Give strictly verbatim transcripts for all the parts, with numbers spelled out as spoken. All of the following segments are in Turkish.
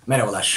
Merhabalar.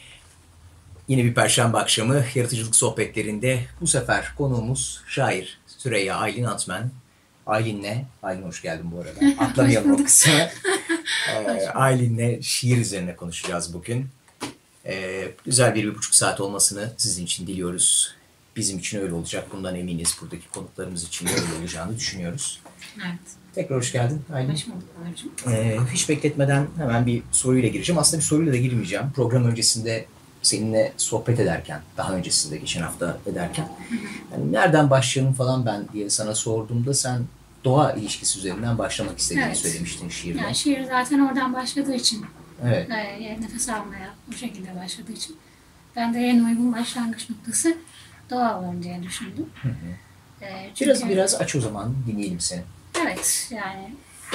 Yine bir Perşembe akşamı yaratıcılık sohbetlerinde bu sefer konuğumuz şair Süreyya Aylin Atmen. Aylin'le, Aylin hoş geldin bu arada. Atlamayalım o kısmı. ee, Aylin'le şiir üzerine konuşacağız bugün. Ee, güzel bir, bir buçuk saat olmasını sizin için diliyoruz. Bizim için öyle olacak. Bundan eminiz. Buradaki konuklarımız için de öyle olacağını düşünüyoruz. Evet. Tekrar hoş geldin Aylin. Hoş bulduk Onurcuğum. Ee, hiç bekletmeden hemen bir soruyla gireceğim. Aslında bir soruyla da girmeyeceğim. Program öncesinde seninle sohbet ederken, daha öncesinde geçen hafta ederken, yani nereden başlayalım falan ben diye sana sorduğumda sen doğa ilişkisi üzerinden başlamak istediğini Evet. söylemiştin şiirde. Yani şiir zaten oradan başladığı için, Evet. e, nefes almaya bu şekilde başladığı için ben de en uygun başlangıç noktası doğa olur diye düşündüm. Hı hı. E, çünkü, Biraz biraz aç o zaman, dinleyelim seni. Evet, yani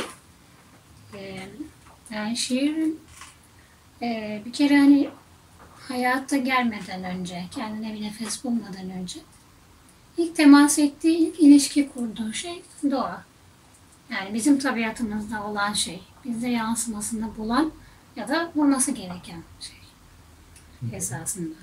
e, yani şiirin e, bir kere hani hayatta gelmeden önce, kendine bir nefes bulmadan önce ilk temas ettiği, ilk ilişki kurduğu şey doğa. Yani bizim tabiatımızda olan şey, bizde yansımasını bulan ya da bulması gereken şey esasında.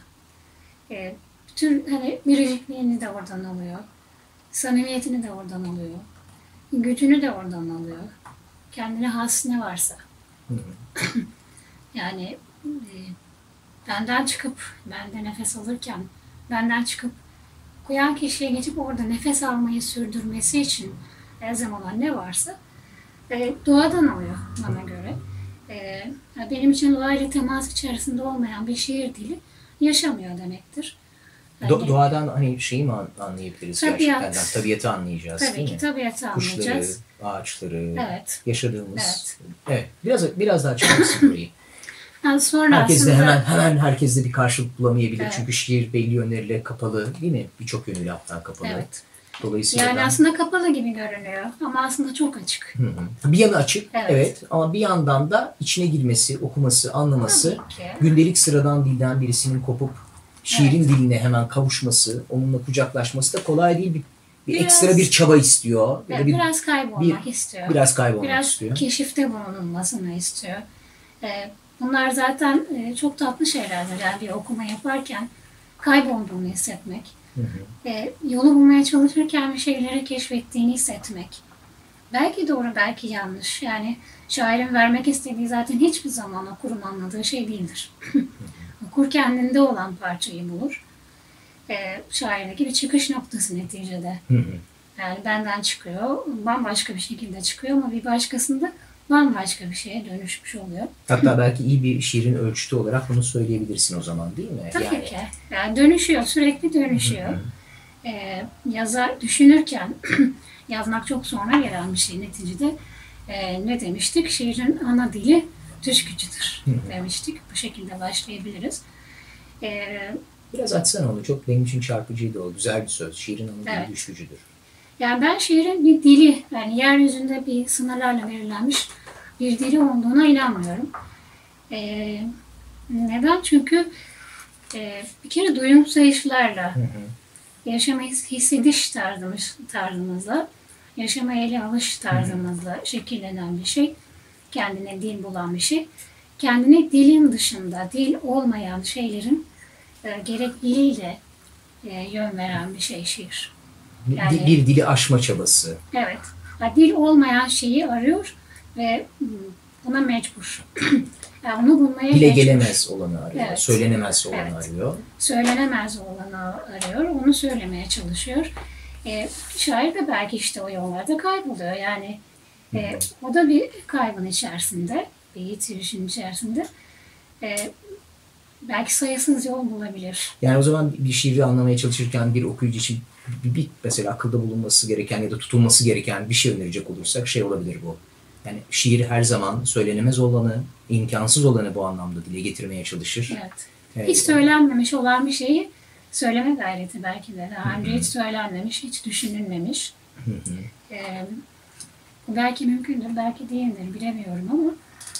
E, bütün hani biricikliğini de oradan alıyor, samimiyetini de oradan alıyor, gücünü de oradan alıyor, kendine has ne varsa. Hı hı. Yani e, benden çıkıp, bende nefes alırken, benden çıkıp koyan kişiye geçip orada nefes almayı sürdürmesi için elzem olan ne varsa e, doğadan alıyor bana göre. E, benim için doğayla temas içerisinde olmayan bir şiir dili yaşamıyor demektir. Yani, Do- doğadan hani şeyi mi an- anlayabiliriz Tabiat. gerçekten? Tabiatı anlayacağız tabii değil ki mi? tabiatı anlayacağız. Kuşları, ağaçları, Evet. yaşadığımız. Evet. Evet. Biraz biraz daha açar mısın burayı? Yani sonra Herkes de aslında, hemen hemen herkes de bir karşılık bulamayabilir. Evet. Çünkü şiir belli yönleriyle kapalı değil mi? Birçok yönüyle hatta kapalı. Evet. Dolayısıyla yani ben... aslında kapalı gibi görünüyor ama aslında çok açık. Hı hı. Bir yanı açık, evet. Evet. Ama bir yandan da içine girmesi, okuması, anlaması, Tabii ki. gündelik sıradan dilden birisinin kopup şiirin Evet. diline hemen kavuşması, onunla kucaklaşması da kolay değil. Bir, bir Biraz- ekstra bir çaba istiyor. Ya da Evet, bir, biraz kaybolmak istiyor. biraz kaybolmak Biraz istiyor. keşifte bulunulmasını istiyor. Ee, bunlar zaten e, çok tatlı şeylerdir. Yani bir okuma yaparken kaybolduğunu hissetmek, Hı hı. e, yolu bulmaya çalışırken bir şeyleri keşfettiğini hissetmek. Belki doğru, belki yanlış. Yani şairin vermek istediği zaten hiçbir zaman okurun anladığı şey değildir. Okur kendinde olan parçayı bulur. E, şairdeki bir çıkış noktası neticede. Hı hı. Yani benden çıkıyor, bambaşka bir şekilde çıkıyor ama bir başkasında bambaşka bir şeye dönüşmüş oluyor. Hatta belki iyi bir şiirin ölçütü olarak bunu söyleyebilirsin o zaman değil mi? Tabii yani... ki. Yani dönüşüyor, sürekli dönüşüyor. Hı hı. Ee, yazar düşünürken yazmak çok sonra gelen bir şey neticede. Ee, ne demiştik? Şiirin ana dili düş gücüdür demiştik. Bu şekilde başlayabiliriz. Ee, Biraz açsana onu. Çok benim için çarpıcıydı o. Güzel bir söz. Şiirin ana dili Evet. düş gücüdür. Yani ben şiirin bir dili, yani yeryüzünde bir sınırlarla belirlenmiş bir dili olduğuna inanmıyorum. Ee, neden? Çünkü e, bir kere duyum sayışlarla, Hı hı. yaşama hissediş tarzımız, tarzımızla, yaşama ele alış tarzımızla şekillenen bir şey. Kendine dil bulan bir şey. Kendine dilin dışında, dil olmayan şeylerin e, gerekliliğiyle e, yön veren bir şey şiir. Yani- bir, bir dili aşma çabası. Evet. Ya, dil olmayan şeyi arıyor ve buna mecbur. Yani onu bulmaya Dile mecbur. gelemez olanı arıyor. Evet. Söylenemez olanı Evet. arıyor. Söylenemez olanı arıyor. Onu söylemeye çalışıyor. E, şair de belki işte o yollarda kayboluyor. Yani e, o da bir kaybın içerisinde, bir yitirişin içerisinde. E, belki sayısız yol bulabilir. Yani o zaman bir şiiri anlamaya çalışırken bir okuyucu için bir, bir mesela akılda bulunması gereken ya da tutulması gereken bir şey önerecek olursak şey olabilir bu. Yani şiir her zaman söylenemez olanı, imkansız olanı bu anlamda dile getirmeye çalışır. Evet. Evet. Hiç söylenmemiş olan bir şeyi söyleme gayreti belki de. Daha önce hiç söylenmemiş, hiç düşünülmemiş. Hı hı. Ee, bu belki mümkündür, belki değildir, bilemiyorum ama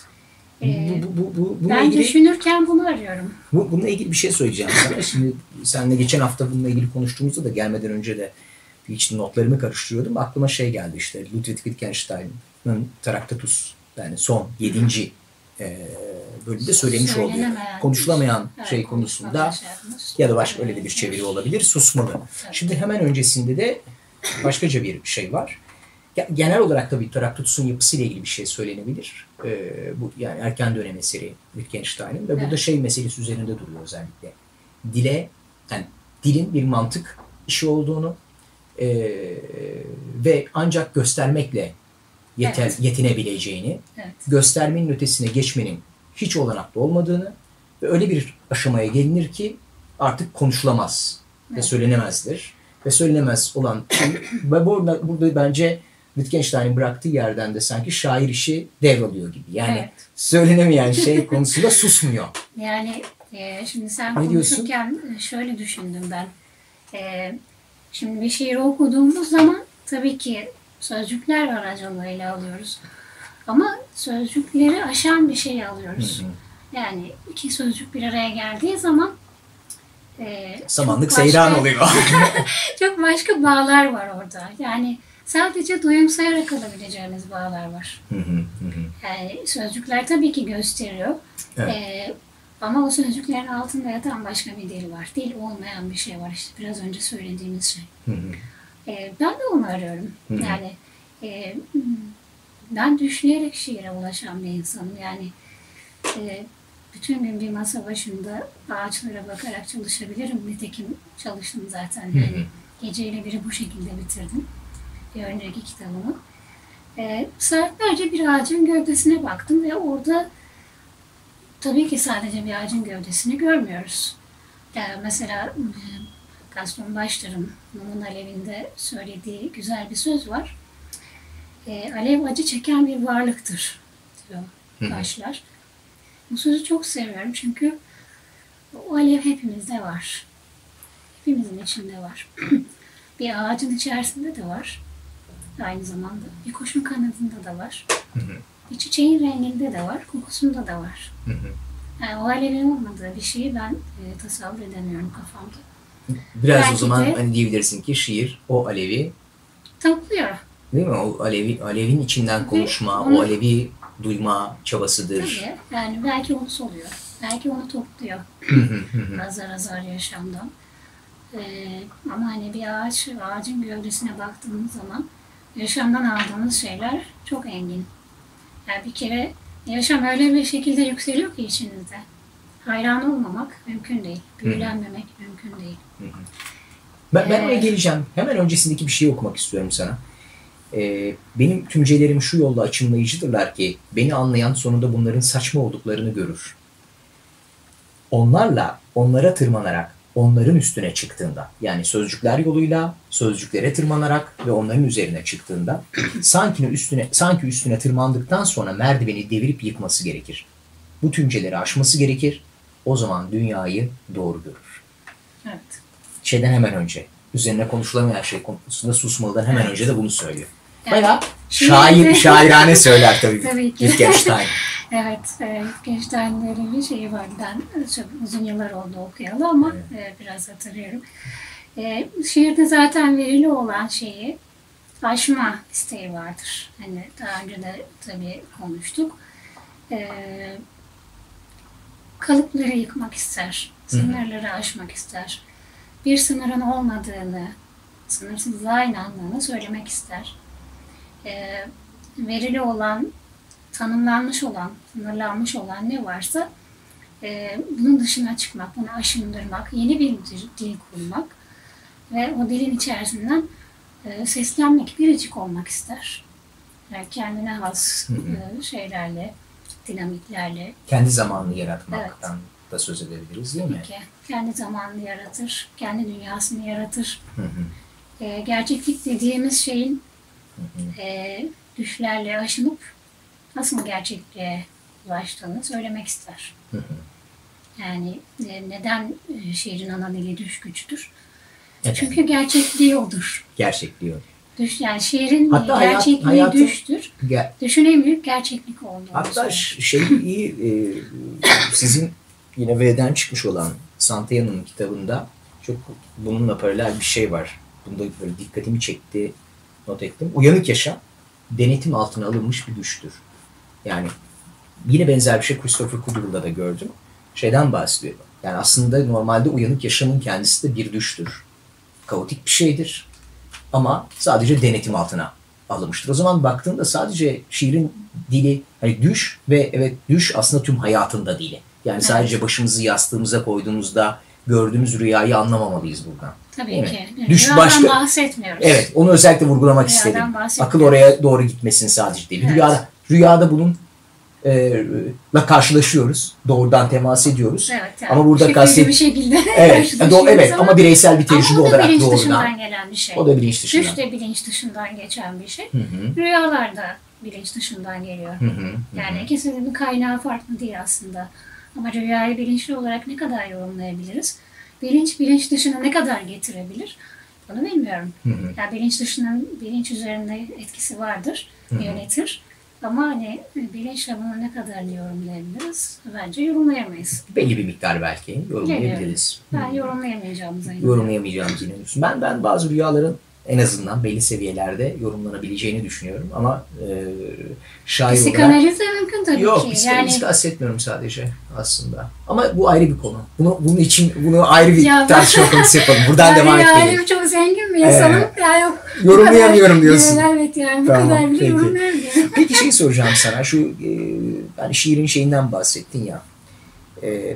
e, Bu, bu, bu, bununla ben ilgili, düşünürken bunu arıyorum. bu, bununla ilgili bir şey söyleyeceğim sana. Şimdi seninle geçen hafta bununla ilgili konuştuğumuzda da gelmeden önce de hiç notlarımı karıştırıyordum. Aklıma şey geldi işte Ludwig Wittgenstein'ın Traktatus, yani son yedinci e, bölümde söylemiş oluyor. Söylenemeyen, Konuşulamayan evet, şey konusunda konuşulamayan ya da başka öyle de bir çeviri olabilir. Susmalı. Evet. Şimdi hemen öncesinde de başkaca bir şey var. Genel olarak tabii Traktütüs'ün yapısıyla ilgili bir şey söylenebilir. Ee, bu yani erken dönem eseri Wittgenstein'in ve burada Evet. şey meselesi üzerinde duruyor özellikle. Dile, yani dilin bir mantık işi olduğunu e, ve ancak göstermekle yeter, Evet. yetinebileceğini, Evet. göstermenin ötesine geçmenin hiç olanaklı olmadığını ve öyle bir aşamaya gelinir ki artık konuşulamaz ve Evet. söylenemezdir. Ve söylenemez olan şey, ve burada, burada bence Wittgenstein'in bıraktığı yerden de sanki şair işi devralıyor gibi. Yani Evet. söylenemeyen şey konusunda susmuyor. Yani e, şimdi sen Ne diyorsun? konuşurken e, şöyle düşündüm ben. E, şimdi bir şiir okuduğumuz zaman tabii ki sözcükler aracılığıyla alıyoruz. Ama sözcükleri aşan bir şey alıyoruz. Hı hı. Yani iki sözcük bir araya geldiği zaman e, Samanlık çok başka- seyran oluyor. çok başka bağlar var orada. Yani sadece duyumsayarak alabileceğimiz bağlar var. Hı hı, hı hı. Yani sözcükler tabii ki gösteriyor. Evet. Ee, ama o sözcüklerin altında yatan başka bir dil var. Dil olmayan bir şey var işte biraz önce söylediğimiz şey. Hı hı. Ee, ben de onu arıyorum. Hı hı. Yani e, ben düşünerek şiire ulaşan bir insanım. Yani e, bütün gün bir masa başında ağaçlara bakarak çalışabilirim. Nitekim çalıştım zaten. Hı hı. Yani geceyle biri bu şekilde bitirdim. Bir önceki kitabımı. E, saatlerce bir ağacın gövdesine baktım ve orada tabii ki sadece bir ağacın gövdesini görmüyoruz. Yani mesela e, Gaston Bachelard'ın Mumun Alevi'nde söylediği güzel bir söz var. E, alev acı çeken bir varlıktır diyor Hı hı. Bachelard. Bu sözü çok seviyorum çünkü o alev hepimizde var. Hepimizin içinde var. Bir ağacın içerisinde de var. Aynı zamanda bir kuşun kanadında da var. Hı hı. Bir çiçeğin renginde de var, kokusunda da var. Hı hı. Yani o alevin olmadığı bir şeyi ben e, tasavvur edemiyorum kafamda. Biraz Belki o zaman de- hani diyebilirsin ki şiir o alevi, Topluyor. değil mi? O alevi, alevin içinden konuşma, onu- o alevi duyma çabasıdır. Tabii. Yani belki onu soluyor. Belki onu topluyor. Hı hı, hı hı. Azar azar yaşamdan. Ee, ama hani bir ağaç, ağacın gövdesine baktığımız zaman yaşamdan aldığımız şeyler çok engin. Yani bir kere yaşam öyle bir şekilde yükseliyor ki içinizde. Hayran olmamak mümkün değil. Büyülenmemek mümkün değil. Ben, ben oraya Evet. geleceğim. Hemen öncesindeki bir şey okumak istiyorum sana. Ee, benim tümcelerim şu yolda açımlayıcıdırlar ki beni anlayan sonunda bunların saçma olduklarını görür. Onlarla, onlara tırmanarak onların üstüne çıktığında, yani sözcükler yoluyla sözcüklere tırmanarak ve onların üzerine çıktığında sanki üstüne sanki üstüne tırmandıktan sonra merdiveni devirip yıkması gerekir. Bu tümceleri aşması gerekir. O zaman dünyayı doğru görür. Evet. Şeyden hemen önce, üzerine konuşulamayan şey konusunda susmalıdan hemen Evet. önce de bunu söylüyor. Yani Bayağı şiir- şair, şairane söyler tabii. Tabii ki. Wittgenstein. Evet, e, Wittgenstein'lerin bir şeyi var. Ben çok uzun yıllar oldu okuyalı ama e, biraz hatırlıyorum. E, şiirde zaten verili olan şeyi aşma isteği vardır. Hani daha önce de tabii konuştuk. E, kalıpları yıkmak ister, sınırları aşmak ister. Bir sınırın olmadığını, sınırsızlığa inandığını söylemek ister. E, verili olan, tanımlanmış olan, sınırlanmış olan ne varsa e, bunun dışına çıkmak, bunu aşındırmak, yeni bir dil, dil kurmak ve o dilin içerisinden e, seslenmek, biricik olmak ister. Yani kendine has e, şeylerle, dinamiklerle Kendi zamanını yaratmaktan da söz edebiliriz değil mi? ki kendi zamanını yaratır, kendi dünyasını yaratır. Hı hı, E, gerçeklik dediğimiz şeyin hı hı. e, düşlerle aşınıp nasıl gerçekliğe ulaştığını söylemek ister. Hı hı. Yani e, neden e, şiirin ana dili düş güçtür? Evet. Çünkü gerçekliği odur. Gerçekliği o. Düş, yani şiirin Hatta hayat- gerçekliği hayatı- düştür. Ge- Düşün en büyük gerçeklik olduğunu Hatta söyler. ş- şey iyi, e, sizin yine V'den çıkmış olan Santayan'ın kitabında çok bununla paralel bir şey var. Bunda böyle dikkatimi çekti, not ettim. Uyanık yaşam denetim altına alınmış bir düştür. Yani yine benzer bir şey Christopher Kudul'da da gördüm. Şeyden bahsediyor. Yani aslında normalde uyanık yaşamın kendisi de bir düştür. Kaotik bir şeydir. Ama sadece denetim altına alınmıştır. O zaman baktığında sadece şiirin dili hani düş ve evet düş aslında tüm hayatında dili. Yani sadece evet. başımızı yastığımıza koyduğumuzda gördüğümüz rüyayı anlamamalıyız buradan. Tabii Değil ki. Mi? Düş Rüyadan başka... bahsetmiyoruz. Evet, onu özellikle vurgulamak Rüyadan istedim. Akıl oraya doğru gitmesin sadece değil. Evet. Rüyada, rüyada bunun e, la karşılaşıyoruz. Doğrudan temas ediyoruz. Evet, yani ama burada kastet bir şekilde evet, do- evet ama, ama bireysel bir tecrübe olarak bilinç doğrudan. dışından gelen bir şey. O da bilinç dışından. Düş de bilinç dışından geçen bir şey. Hı hı. Rüyalar da bilinç dışından geliyor. Hı hı. Yani ikisinin kaynağı farklı değil aslında. Ama rüyayı bilinçli olarak ne kadar yorumlayabiliriz? Bilinç bilinç dışına ne kadar getirebilir? Bunu bilmiyorum. Hı hı. Yani bilinç dışının bilinç üzerinde etkisi vardır, Hı hı. yönetir. Ama hani bilinçle bunu ne kadar yorumlayabiliriz? Bence yorumlayamayız. Belli bir miktar belki yorumlayabiliriz. Ben yorumlayamayacağımıza inanıyorum. Yorumlayamayacağımıza inanıyorum. Ben, ben bazı rüyaların en azından belli seviyelerde yorumlanabileceğini düşünüyorum. Ama e, şair olarak... Psikanaliz de mümkün tabii Yok, ki. Yok, yani... kastetmiyorum sadece aslında. Ama bu ayrı bir konu. Bunu, bunun için bunu ayrı bir ya tartışma konusu yapalım. Buradan devam etmeyelim. Yani çok zengin bir insanım. Ee, ya yok, yorumlayamıyorum diyorsun. Evet yani bu tamam, kadar bile yorumlayamıyorum. Peki şey soracağım sana. Şu e, yani şiirin şeyinden bahsettin ya. E,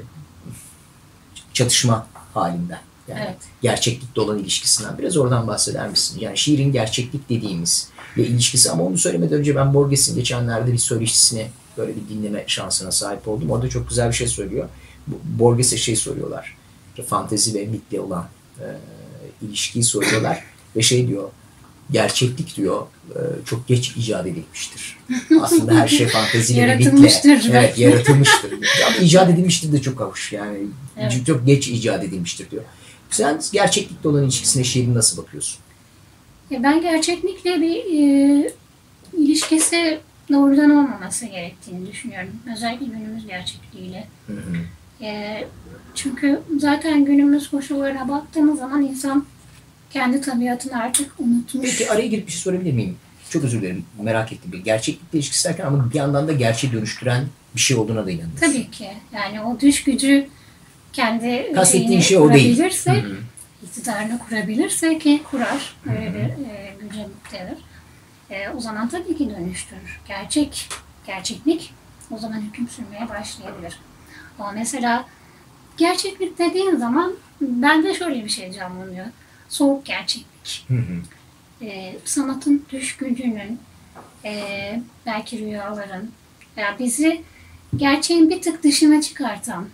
çatışma halinden. Yani evet. gerçeklikle olan ilişkisinden. Biraz oradan bahseder misin? Yani şiirin gerçeklik dediğimiz ve ilişkisi. Ama onu söylemeden önce ben Borges'in geçenlerde bir söyleşisini böyle bir dinleme şansına sahip oldum. Orada çok güzel bir şey söylüyor. Borges'e şey soruyorlar. Fantezi ve mitle olan e, ilişkiyi soruyorlar. Ve şey diyor. Gerçeklik diyor e, çok geç icat edilmiştir. Aslında her şey fantezi ve mitle. Evet, yaratılmıştır. Ama icat edilmiştir de çok hoş. Yani evet. çok geç icat edilmiştir diyor. Sen gerçeklikle olan ilişkisine şiirin nasıl bakıyorsun? Ben gerçeklikle bir e, ilişkisi doğrudan olmaması gerektiğini düşünüyorum. Özellikle günümüz gerçekliğiyle. Hı hı. E, çünkü zaten günümüz koşullarına baktığımız zaman insan kendi tabiatını artık unutmuş. Peki araya girip bir şey sorabilir miyim? Çok özür dilerim. Merak ettim. Bir gerçeklikle ilişkisi derken ama bir yandan da gerçeği dönüştüren bir şey olduğuna da inanıyorsun. Tabii ki. Yani o düş gücü kendi kastettiğin şey o değil. Hı-hı. iktidarını kurabilirse ki kurar. Öyle bir e, güce muktedir. E, o zaman tabii ki dönüştürür. Gerçek, gerçeklik o zaman hüküm sürmeye başlayabilir. Ama mesela gerçeklik dediğin zaman bende şöyle bir şey canlanıyor. Soğuk gerçeklik. Hı hı. E, sanatın düş gücünün, e, belki rüyaların, veya bizi gerçeğin bir tık dışına çıkartan,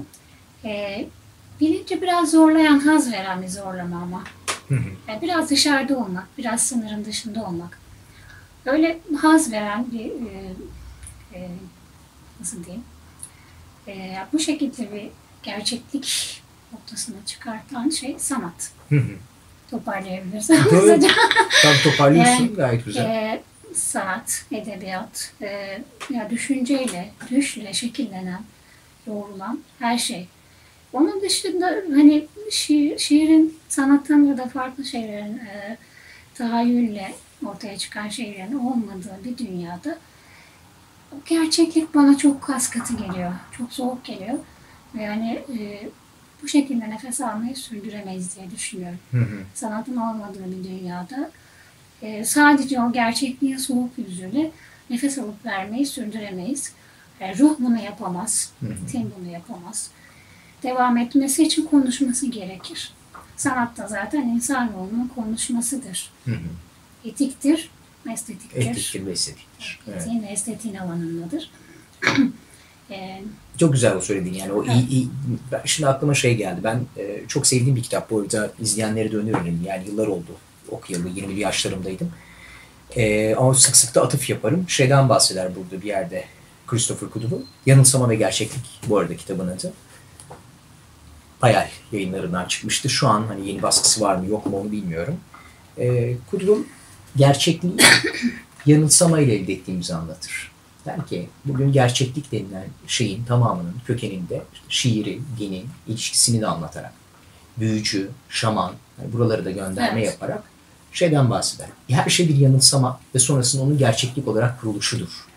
e, bilinci biraz zorlayan, haz veren bir zorlama ama. Hı hı. Yani biraz dışarıda olmak, biraz sınırın dışında olmak. Öyle haz veren bir, e, e, nasıl diyeyim, e, bu şekilde bir gerçeklik noktasına çıkartan şey sanat. Hı hı. Toparlayabilirsin. Tam toparlıyorsun e, gayet güzel. E, sanat, edebiyat, e, ya düşünceyle, düşle şekillenen, yoğrulan her şey. Onun dışında hani şiir, şiirin, sanatın ya da farklı şeylerin e, tahayyülle ortaya çıkan şeylerin olmadığı bir dünyada gerçeklik bana çok kas katı geliyor. Çok soğuk geliyor. Yani e, bu şekilde nefes almayı sürdüremeyiz diye düşünüyorum. Hı hı. Sanatın olmadığı bir dünyada e, sadece o gerçekliğin soğuk yüzüyle nefes alıp vermeyi sürdüremeyiz. E, ruh bunu yapamaz. Tin bunu yapamaz. Devam etmesi için konuşması gerekir. Sanat da zaten insanoğlunun konuşmasıdır. Hı hı. Etiktir, estetiktir. Etiktir ve estetiktir. Etiğin evet. ve estetiğin alanındadır. ee, çok güzel o söylediğin yani. O evet. iyi, iyi. Şimdi aklıma şey geldi. Ben e, çok sevdiğim bir kitap. Bu arada izleyenlere de öneririm. Yani yıllar oldu okuyalı. yirmili yaşlarımdaydım. E, ama sık sık da atıf yaparım. Şeyden bahseder burada bir yerde Christopher Kudul'un. Yanılsama ve Gerçeklik bu arada kitabın adı. Hayal yayınlarından çıkmıştı. Şu an hani yeni baskısı var mı yok mu onu bilmiyorum. E, Kudul'un gerçekliği yanılsamayla elde ettiğimizi anlatır. Der ki bugün gerçeklik denilen şeyin tamamının kökeninde işte şiiri, dinin ilişkisini de anlatarak büyücü, şaman yani buraları da gönderme evet. yaparak şeyden bahseder. Her şey bir yanılsama ve sonrasında onun gerçeklik olarak kuruluşudur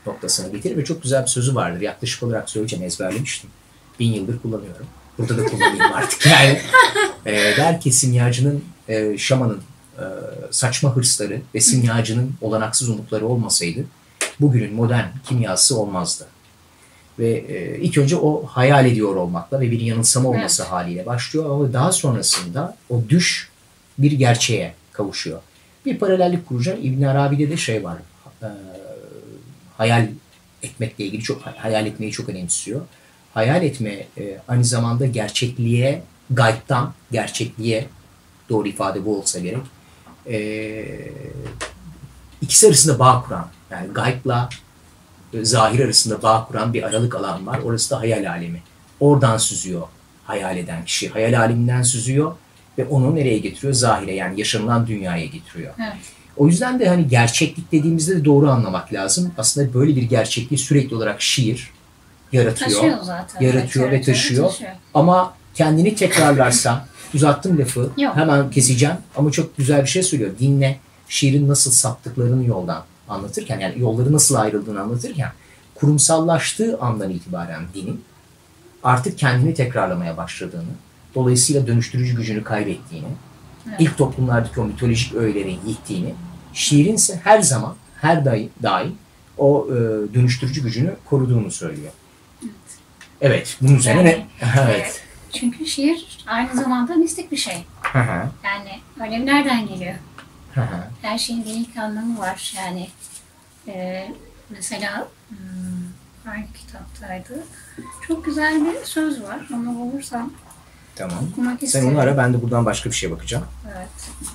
noktasına getirir ve çok güzel bir sözü vardır. Yaklaşık olarak söyleyeceğim, ezberlemiştim. Bin yıldır kullanıyorum. Burada da kullanayım artık yani. E, der ki simyacının, e, şamanın e, saçma hırsları ve simyacının olanaksız umutları olmasaydı bugünün modern kimyası olmazdı. Ve e, ilk önce o hayal ediyor olmakla ve bir yanılsama olması evet. haliyle başlıyor ama daha sonrasında o düş bir gerçeğe kavuşuyor. Bir paralellik kuracağım. İbn Arabi'de de şey var. E, hayal etmekle ilgili çok hayal etmeyi çok önemsiyor. Hayal etme e, aynı zamanda gerçekliğe, gaybtan gerçekliğe, doğru ifade bu olsa gerek. E, ikisi arasında bağ kuran, yani gaybla zahir arasında bağ kuran bir aralık alan var. Orası da hayal alemi. Oradan süzüyor hayal eden kişi. Hayal aleminden süzüyor ve onu nereye getiriyor? Zahire, yani yaşanılan dünyaya getiriyor. Evet. O yüzden de hani gerçeklik dediğimizde de doğru anlamak lazım. Aslında böyle bir gerçekliği sürekli olarak şiir yaratıyor. Taşıyor zaten. Yaratıyor evet, ve taşıyor. taşıyor. Ama kendini tekrarlarsa, uzattım lafı, Yok. hemen keseceğim ama çok güzel bir şey söylüyor. Dinle, şiirin nasıl saptıklarını yoldan anlatırken, yani yolları nasıl ayrıldığını anlatırken, kurumsallaştığı andan itibaren dinin artık kendini tekrarlamaya başladığını, dolayısıyla dönüştürücü gücünü kaybettiğini, evet. ilk toplumlardaki o mitolojik öğelerin yittiğini, şiirin ise her zaman, her daim, daim o e, dönüştürücü gücünü koruduğunu söylüyor. Evet, evet bunun üzerine yani, ne? evet. Çünkü şiir aynı zamanda mistik bir şey. Yani öyle nereden geliyor? Her şeyin bir ilk anlamı var. Yani e, mesela hmm, hangi kitaptaydı? Çok güzel bir söz var. Onu bulursam tamam. okumak Sen isterim. onu ara, ben de buradan başka bir şeye bakacağım. Evet.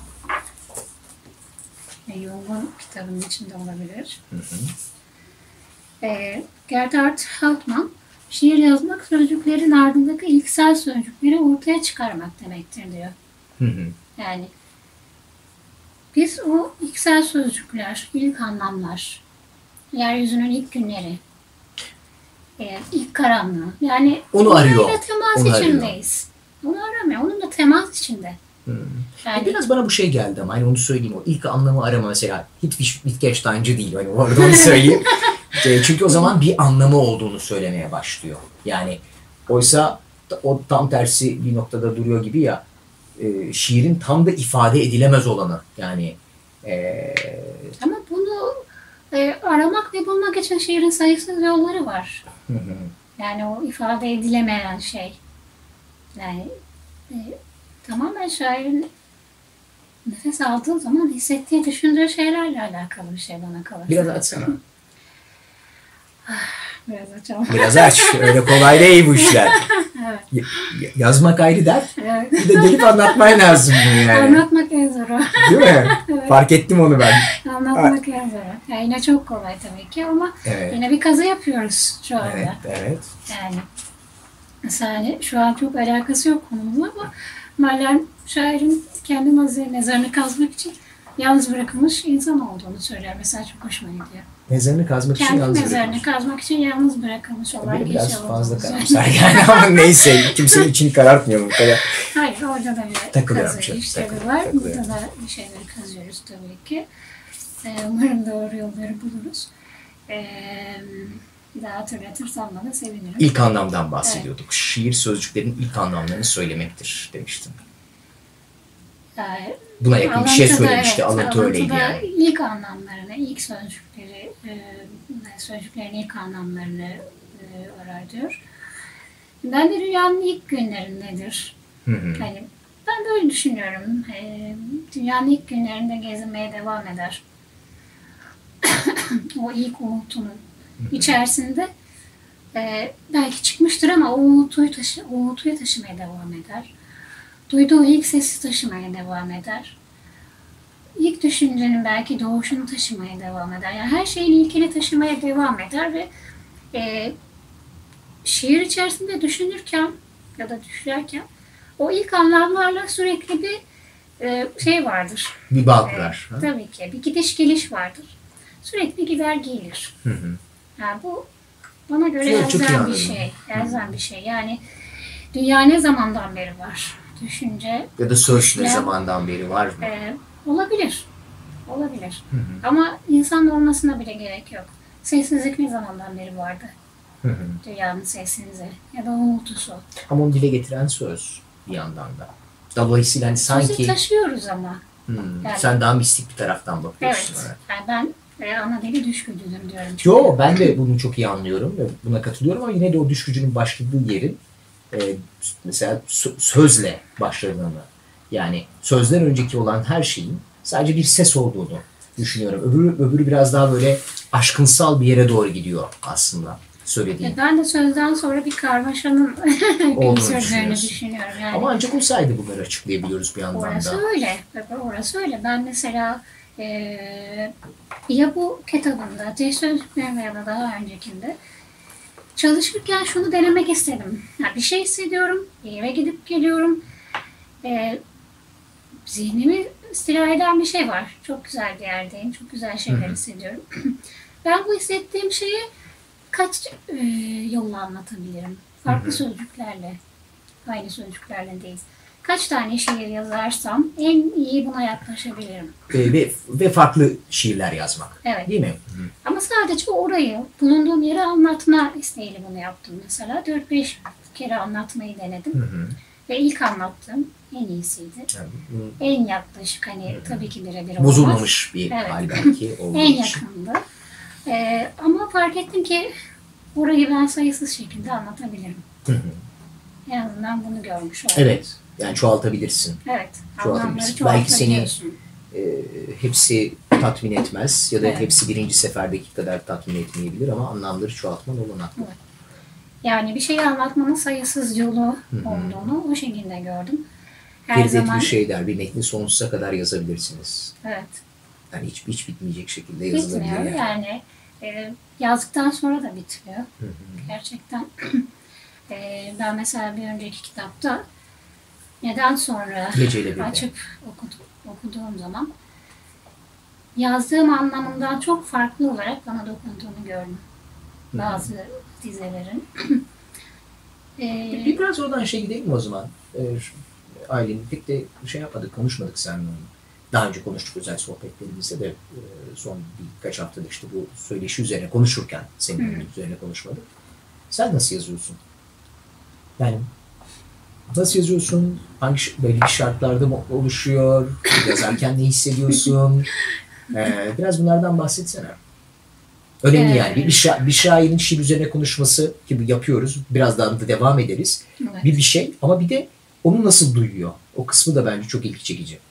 E, Jung'un kitabının içinde olabilir. Hı hı. E, Gerhard Hauptmann, şiir yazmak sözcüklerin ardındaki ilksel sözcükleri ortaya çıkarmak demektir diyor. Hı hı. Yani biz o ilksel sözcükler, ilk anlamlar, yeryüzünün ilk günleri, e, ilk karanlığı. Yani onu arıyor. Onunla temas onu içindeyiz. Arıyor. Onu aramıyor. Onunla temas içinde. Hmm. Yani, biraz bana bu şey geldi ama hani onu söyleyeyim. O ilk anlamı arama mesela. Hiç Wittgenstein'cı değil. Hani orada onu söyleyeyim. Çünkü o zaman bir anlamı olduğunu söylemeye başlıyor. Yani oysa o tam tersi bir noktada duruyor gibi ya. E, şiirin tam da ifade edilemez olanı. Yani e... ama bunu e, aramak ve bulmak için şiirin sayısız yolları var. Hı hı. Yani o ifade edilemeyen şey. Yani e, tamamen şairin nefes aldığı zaman hissettiği, düşündüğü şeylerle alakalı bir şey bana kalırsa. Biraz açsana. Biraz açalım. Biraz aç. Öyle kolay değil bu işler. Evet. Y- yazmak ayrı dert. Evet. Bir de gelip anlatman lazım bunu yani. Anlatmak en zoru. Değil mi? Evet. Fark ettim onu ben. Anlatmak ha. en zoru. Yani yine çok kolay tabii ki ama evet. yine bir kazı yapıyoruz şu anda. Evet, evet. Yani mesela hani şu an çok alakası yok konumuzla ama Marlen şairin kendi mezarını kazmak için yalnız bırakılmış insan olduğunu söylüyor. Mesela çok hoşuma gidiyor. Mezarını kazmak kendi için yalnız bırakılmış. Kendi mezarını kazmak için yalnız bırakılmış olan kişi biraz fazla karamsar yani ama neyse kimsenin içini karartmıyor mu? Hayır, orada da bir kazı işleri var. Burada da bir şeyleri kazıyoruz tabii ki. Ee, umarım doğru yolları buluruz. Ee, bir daha hatırlatırsam bana sevinirim. İlk anlamdan bahsediyorduk. Evet. Şiir sözcüklerin ilk anlamlarını söylemektir demiştim. Ee, Buna yakın bir şey söylemişti. Evet, alıntı öyleydi yani. İlk anlamlarını, ilk sözcükleri, e, sözcüklerin ilk anlamlarını e, arar diyor. Ben de dünyanın ilk günlerindedir. Hı hı. Yani ben böyle düşünüyorum. E, dünyanın ilk günlerinde gezinmeye devam eder. O ilk umutunun hı hı. içerisinde e, belki çıkmıştır ama o umutuyu, taşı, o umutuyu taşımaya devam eder. Duyduğu ilk sesi taşımaya devam eder. İlk düşüncenin belki doğuşunu taşımaya devam eder. Yani her şeyin ilkini taşımaya devam eder ve e, şiir içerisinde düşünürken ya da düşlerken o ilk anlamlarla sürekli bir e, şey vardır. Bir bağ kurar. E, tabii ki. Bir gidiş geliş vardır. Sürekli gider gelir. Hı hı. Yani bu bana göre evet, elzem bir şey. Elzem bir şey. Yani dünya ne zamandan beri var? Düşünce ya da söz ne zamandan beri var mı? E, olabilir. Olabilir. Hı hı. Ama insan olmasına bile gerek yok. sessizlik ne zamandan beri vardı? Hı hı. Dünyanın sessizliği ya da uğultusu. Ama onu dile getiren söz bir yandan da. Dolayısıyla hani sanki... Sözü taşıyoruz ama. Hmm, Yani- sen daha mistik bir taraftan bakıyorsun. Evet. Evet. Yani ben e, ana dili düşkündür diyorum. Yo, ben de bunu çok iyi anlıyorum ve buna katılıyorum ama yine de o düşkücünün başladığı yerin e, mesela sö- sözle başladığını, yani sözden önceki olan her şeyin sadece bir ses olduğunu düşünüyorum. Öbürü, öbürü biraz daha böyle aşkınsal bir yere doğru gidiyor aslında söylediğin. E, ben de sözden sonra bir karmaşanın Olduğunu sürdüğünü düşünüyorsun. düşünüyorum. Yani Ama ancak o sayede bunları açıklayabiliyoruz bir yandan orası da. öyle. Orası öyle. Ben mesela e, ya bu kitabımda Ateş Sözcüklerinde ya da daha öncekinde çalışırken şunu denemek istedim. Ya bir şey hissediyorum, eve gidip geliyorum. E, zihnimi istila eden bir şey var. Çok güzel bir yerdeyim, çok güzel şeyler Hı hı. hissediyorum. Ben bu hissettiğim şeyi kaç e, yolla anlatabilirim? Farklı Hı hı. sözcüklerle, aynı sözcüklerle değil. Kaç tane şiir yazarsam en iyi buna yaklaşabilirim. E, ve, ve farklı şiirler yazmak. Evet. Değil mi? Ama sadece orayı, bulunduğum yeri anlatma isteğiyle bunu yaptım mesela. dört beş kere anlatmayı denedim. Hı hı. Ve ilk anlattığım en iyisiydi. Yani, bu En yaklaşık hani tabii ki birebir olmaz. bozulmamış bir Evet. hal belki olduğu En için. yakındı. Ee, ama fark ettim ki orayı ben sayısız şekilde anlatabilirim. Hı hı. En azından bunu görmüş oldum. Evet. Yani çoğaltabilirsin. Evet. Çoğaltabilirsin. Anlamları Belki seni çoğaltabiliyorsun. e, hepsi tatmin etmez ya da Evet. hepsi birinci seferdeki kadar tatmin etmeyebilir ama anlamları çoğaltman olanaklı. Evet. Yani bir şeyi anlatmanın sayısız yolu Hı hı. olduğunu o şekilde gördüm. Her Gerideki zaman bir şey der, bir metni sonsuza kadar yazabilirsiniz. evet. Yani hiç, hiç bitmeyecek şekilde yazılabilir. Bitmiyor. Yani. Yani e, yazdıktan sonra da bitmiyor. Hı hı. Gerçekten. e, ben mesela bir önceki kitapta neden sonra Geceyle birlikte. açıp okudum, okuduğum zaman yazdığım anlamından çok farklı olarak bana dokunduğunu gördüm. Hı hı. Bazı dizelerin. e, Bir biraz oradan şey gidelim mi o zaman? Ee, Aylin, pek de şey yapmadık, konuşmadık seninle onu. Daha önce konuştuk özel sohbetlerimizde de e, son birkaç haftada işte bu söyleşi üzerine konuşurken senin Hı. üzerine konuşmadık. Sen nasıl yazıyorsun? Yani nasıl yazıyorsun? Hangi ş- belli şartlarda mı oluşuyor? Yazarken ne hissediyorsun? Ee, biraz bunlardan bahsetsene. Önemli Ee, yani. Bir, bir, şa- bir şairin şiir üzerine konuşması gibi yapıyoruz. Biraz daha da devam ederiz. evet. Bir bir şey ama bir de onu nasıl duyuyor? O kısmı da bence çok ilgi çekici.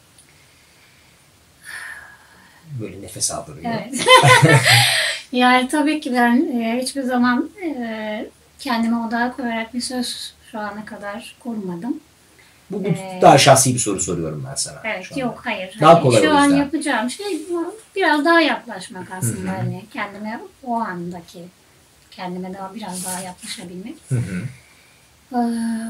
Böyle nefes aldırıyor. Evet. Yani tabii ki ben e, hiçbir zaman e, kendime odağa koyarak bir söz şu ana kadar kurmadım. Bu, bu Ee, daha şahsi bir soru soruyorum ben sana. Evet, şu anda. yok hayır. Daha Hani kolay şu o an yüzden. yapacağım şey bu, biraz daha yaklaşmak aslında. Hı hı. Hani kendime o andaki kendime daha biraz daha yaklaşabilmek. Hı hı. Ee,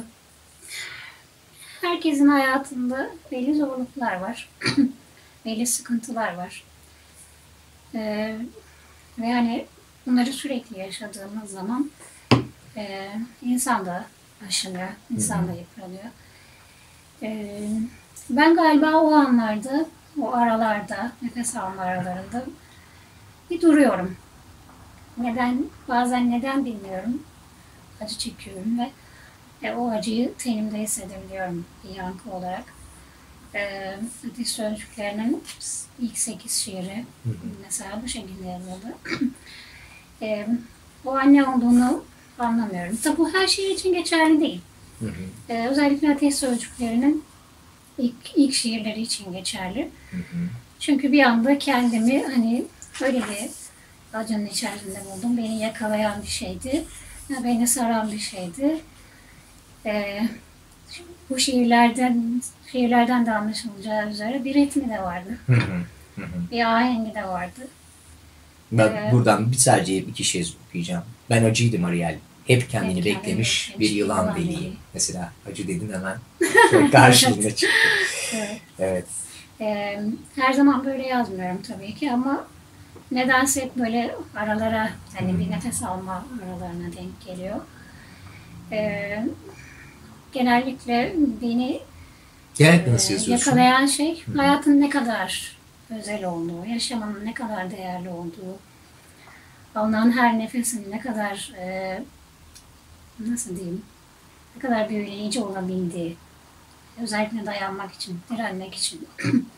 herkesin hayatında belli zorluklar var. belli sıkıntılar var. Ee, ve hani bunları sürekli yaşadığımız zaman e, insan da aşınıyor, insan da yıpranıyor. Ee, ben galiba o anlarda, o aralarda, nefes alma aralarında bir duruyorum. Neden, bazen neden bilmiyorum. Acı çekiyorum ve e, o acıyı tenimde hissedebiliyorum bir yankı olarak. Ee, Ateş Sözcüklerinin ilk sekiz şiiri Hı hı. mesela bu şekilde yazıldı. Ee, o anne olduğunu anlamıyorum. Tabi bu her şiir için geçerli değil. Hı hı. Ee, özellikle Ateş Sözcüklerinin ilk, ilk şiirleri için geçerli. Hı hı. Çünkü bir anda kendimi hani öyle bir acının içerisinde buldum. Beni yakalayan bir şeydi. Beni saran bir şeydi. Ee, bu şiirlerden şiirlerden de anlaşılacağı üzere bir ritmi de vardı. Hı hı. Hı hı. Bir ahengi de vardı. Ben Ee, buradan bir sadece iki şey okuyacağım. Ben acıydım Ariel. Hep kendini Hep kendini beklemiş beklemiş bir bir yılan yılan deliyim. deliği. Mesela acı dedin hemen şöyle karşılığında çıktı. Evet. Evet. Ee, her zaman böyle yazmıyorum tabii ki ama nedense hep böyle aralara, hani bir nefes alma aralarına denk geliyor. Ee, genellikle beni Genellikle e, nasıl yazıyorsun? yakalayan şey hayatın ne kadar özel olduğu, yaşamanın ne kadar değerli olduğu, alınan her nefesin ne kadar e, nasıl diyeyim, ne kadar büyüleyici olabildiği, özellikle dayanmak için, direnmek için.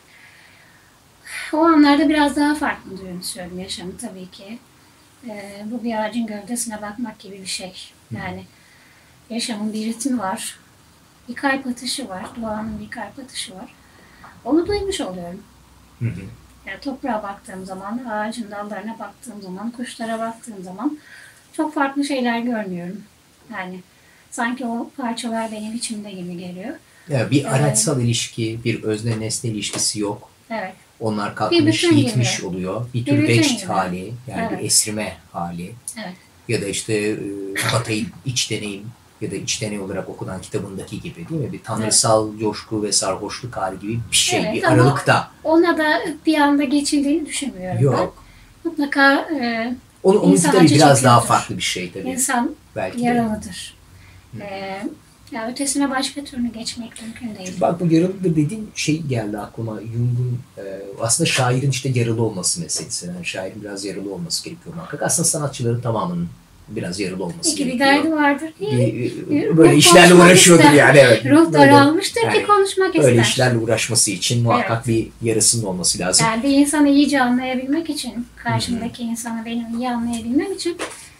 O anlarda biraz daha farklı duyumsuyorum yaşamı tabii ki. Ee, bu bir ağacın gövdesine bakmak gibi bir şey. Yani yaşamın bir ritmi var, bir kalp atışı var, doğanın bir kalp atışı var. Onu duymuş oluyorum. Hı hı. Yani toprağa baktığım zaman, ağacın dallarına baktığım zaman, kuşlara baktığım zaman çok farklı şeyler görmüyorum. Yani sanki o parçalar benim içimde gibi geliyor. Yani bir Evet. araçsal ilişki, bir özne nesne ilişkisi yok. Evet. Onlar kalkmış, bütün gitmiş gibi. oluyor. Bir Bir tür bütün veçt gibi. hali, yani Evet. bir esrime hali. Evet. Ya da işte e, Batay'ın iç deneyim ya da iç deney olarak okunan kitabındaki gibi değil mi? Bir tanrısal coşku ve sarhoşluk hali gibi bir şey, Evet, bir ama aralıkta. Ona da bir anda geçildiğini düşünmüyorum Yok. ben. Mutlaka e, Onu, onun İnsan tabii acı biraz daha çekiyordur. farklı bir şey tabii. insan Belki de. yaralıdır. E, ya ötesine başka türlü geçmek mümkün değil. Bak bu yaralıdır dediğin şey geldi aklıma. Jung'un e, aslında şairin işte yaralı olması meselesi. Yani şairin biraz yaralı olması gerekiyor muhakkak. Aslında sanatçıların tamamının biraz yaralı olması Peki bir gerekiyor. derdi vardır diye. Bir, Bir- böyle ruh işlerle konuşmak uğraşıyordur ister. yani evet. Ruh Böyle- daralmıştır yani ki konuşmak ister. Öyle işlerle uğraşması için muhakkak bir yarısının olması lazım. Yani bir insanı iyice anlayabilmek için, karşımdaki insanı benim iyi anlayabilmem için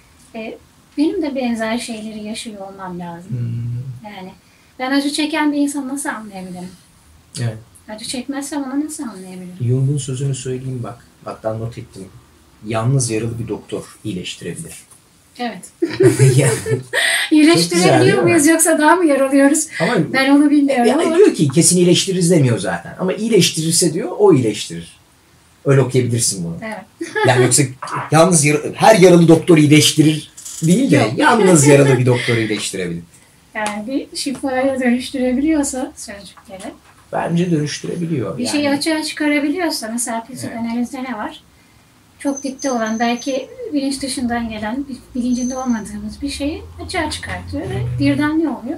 e, benim de benzer şeyleri yaşıyor olmam lazım. Hmm, Yani ben acı çeken bir insanı nasıl anlayabilirim? evet. Acı çekmezsem onu nasıl anlayabilirim? Jung'un sözünü söyleyeyim bak. Hatta not ettim. Yalnız yaralı bir doktor iyileştirebilir. Evet. Yani, Çok güzel, İyileştirebiliyor değil mi? muyuz yoksa daha mı yaralıyoruz? ama Ben onu bilmiyorum yani ama. diyor ki kesin iyileştiririz demiyor zaten. Ama iyileştirirse diyor o iyileştirir. Öyle okuyabilirsin bunu. Evet. Yani yoksa yalnız yara- her yaralı doktor iyileştirir değil de Yok. yalnız yaralı bir doktor iyileştirebilir. Yani bir şifaya dönüştürebiliyorsa sözcükleri, Bence dönüştürebiliyor. bir yani. şeyi açığa çıkarabiliyorsa, mesela psikanalizde ne var? Çok dipte olan, belki bilinç dışından gelen, bilincinde olmadığımız bir şeyi açığa çıkartıyor ve birden ne oluyor?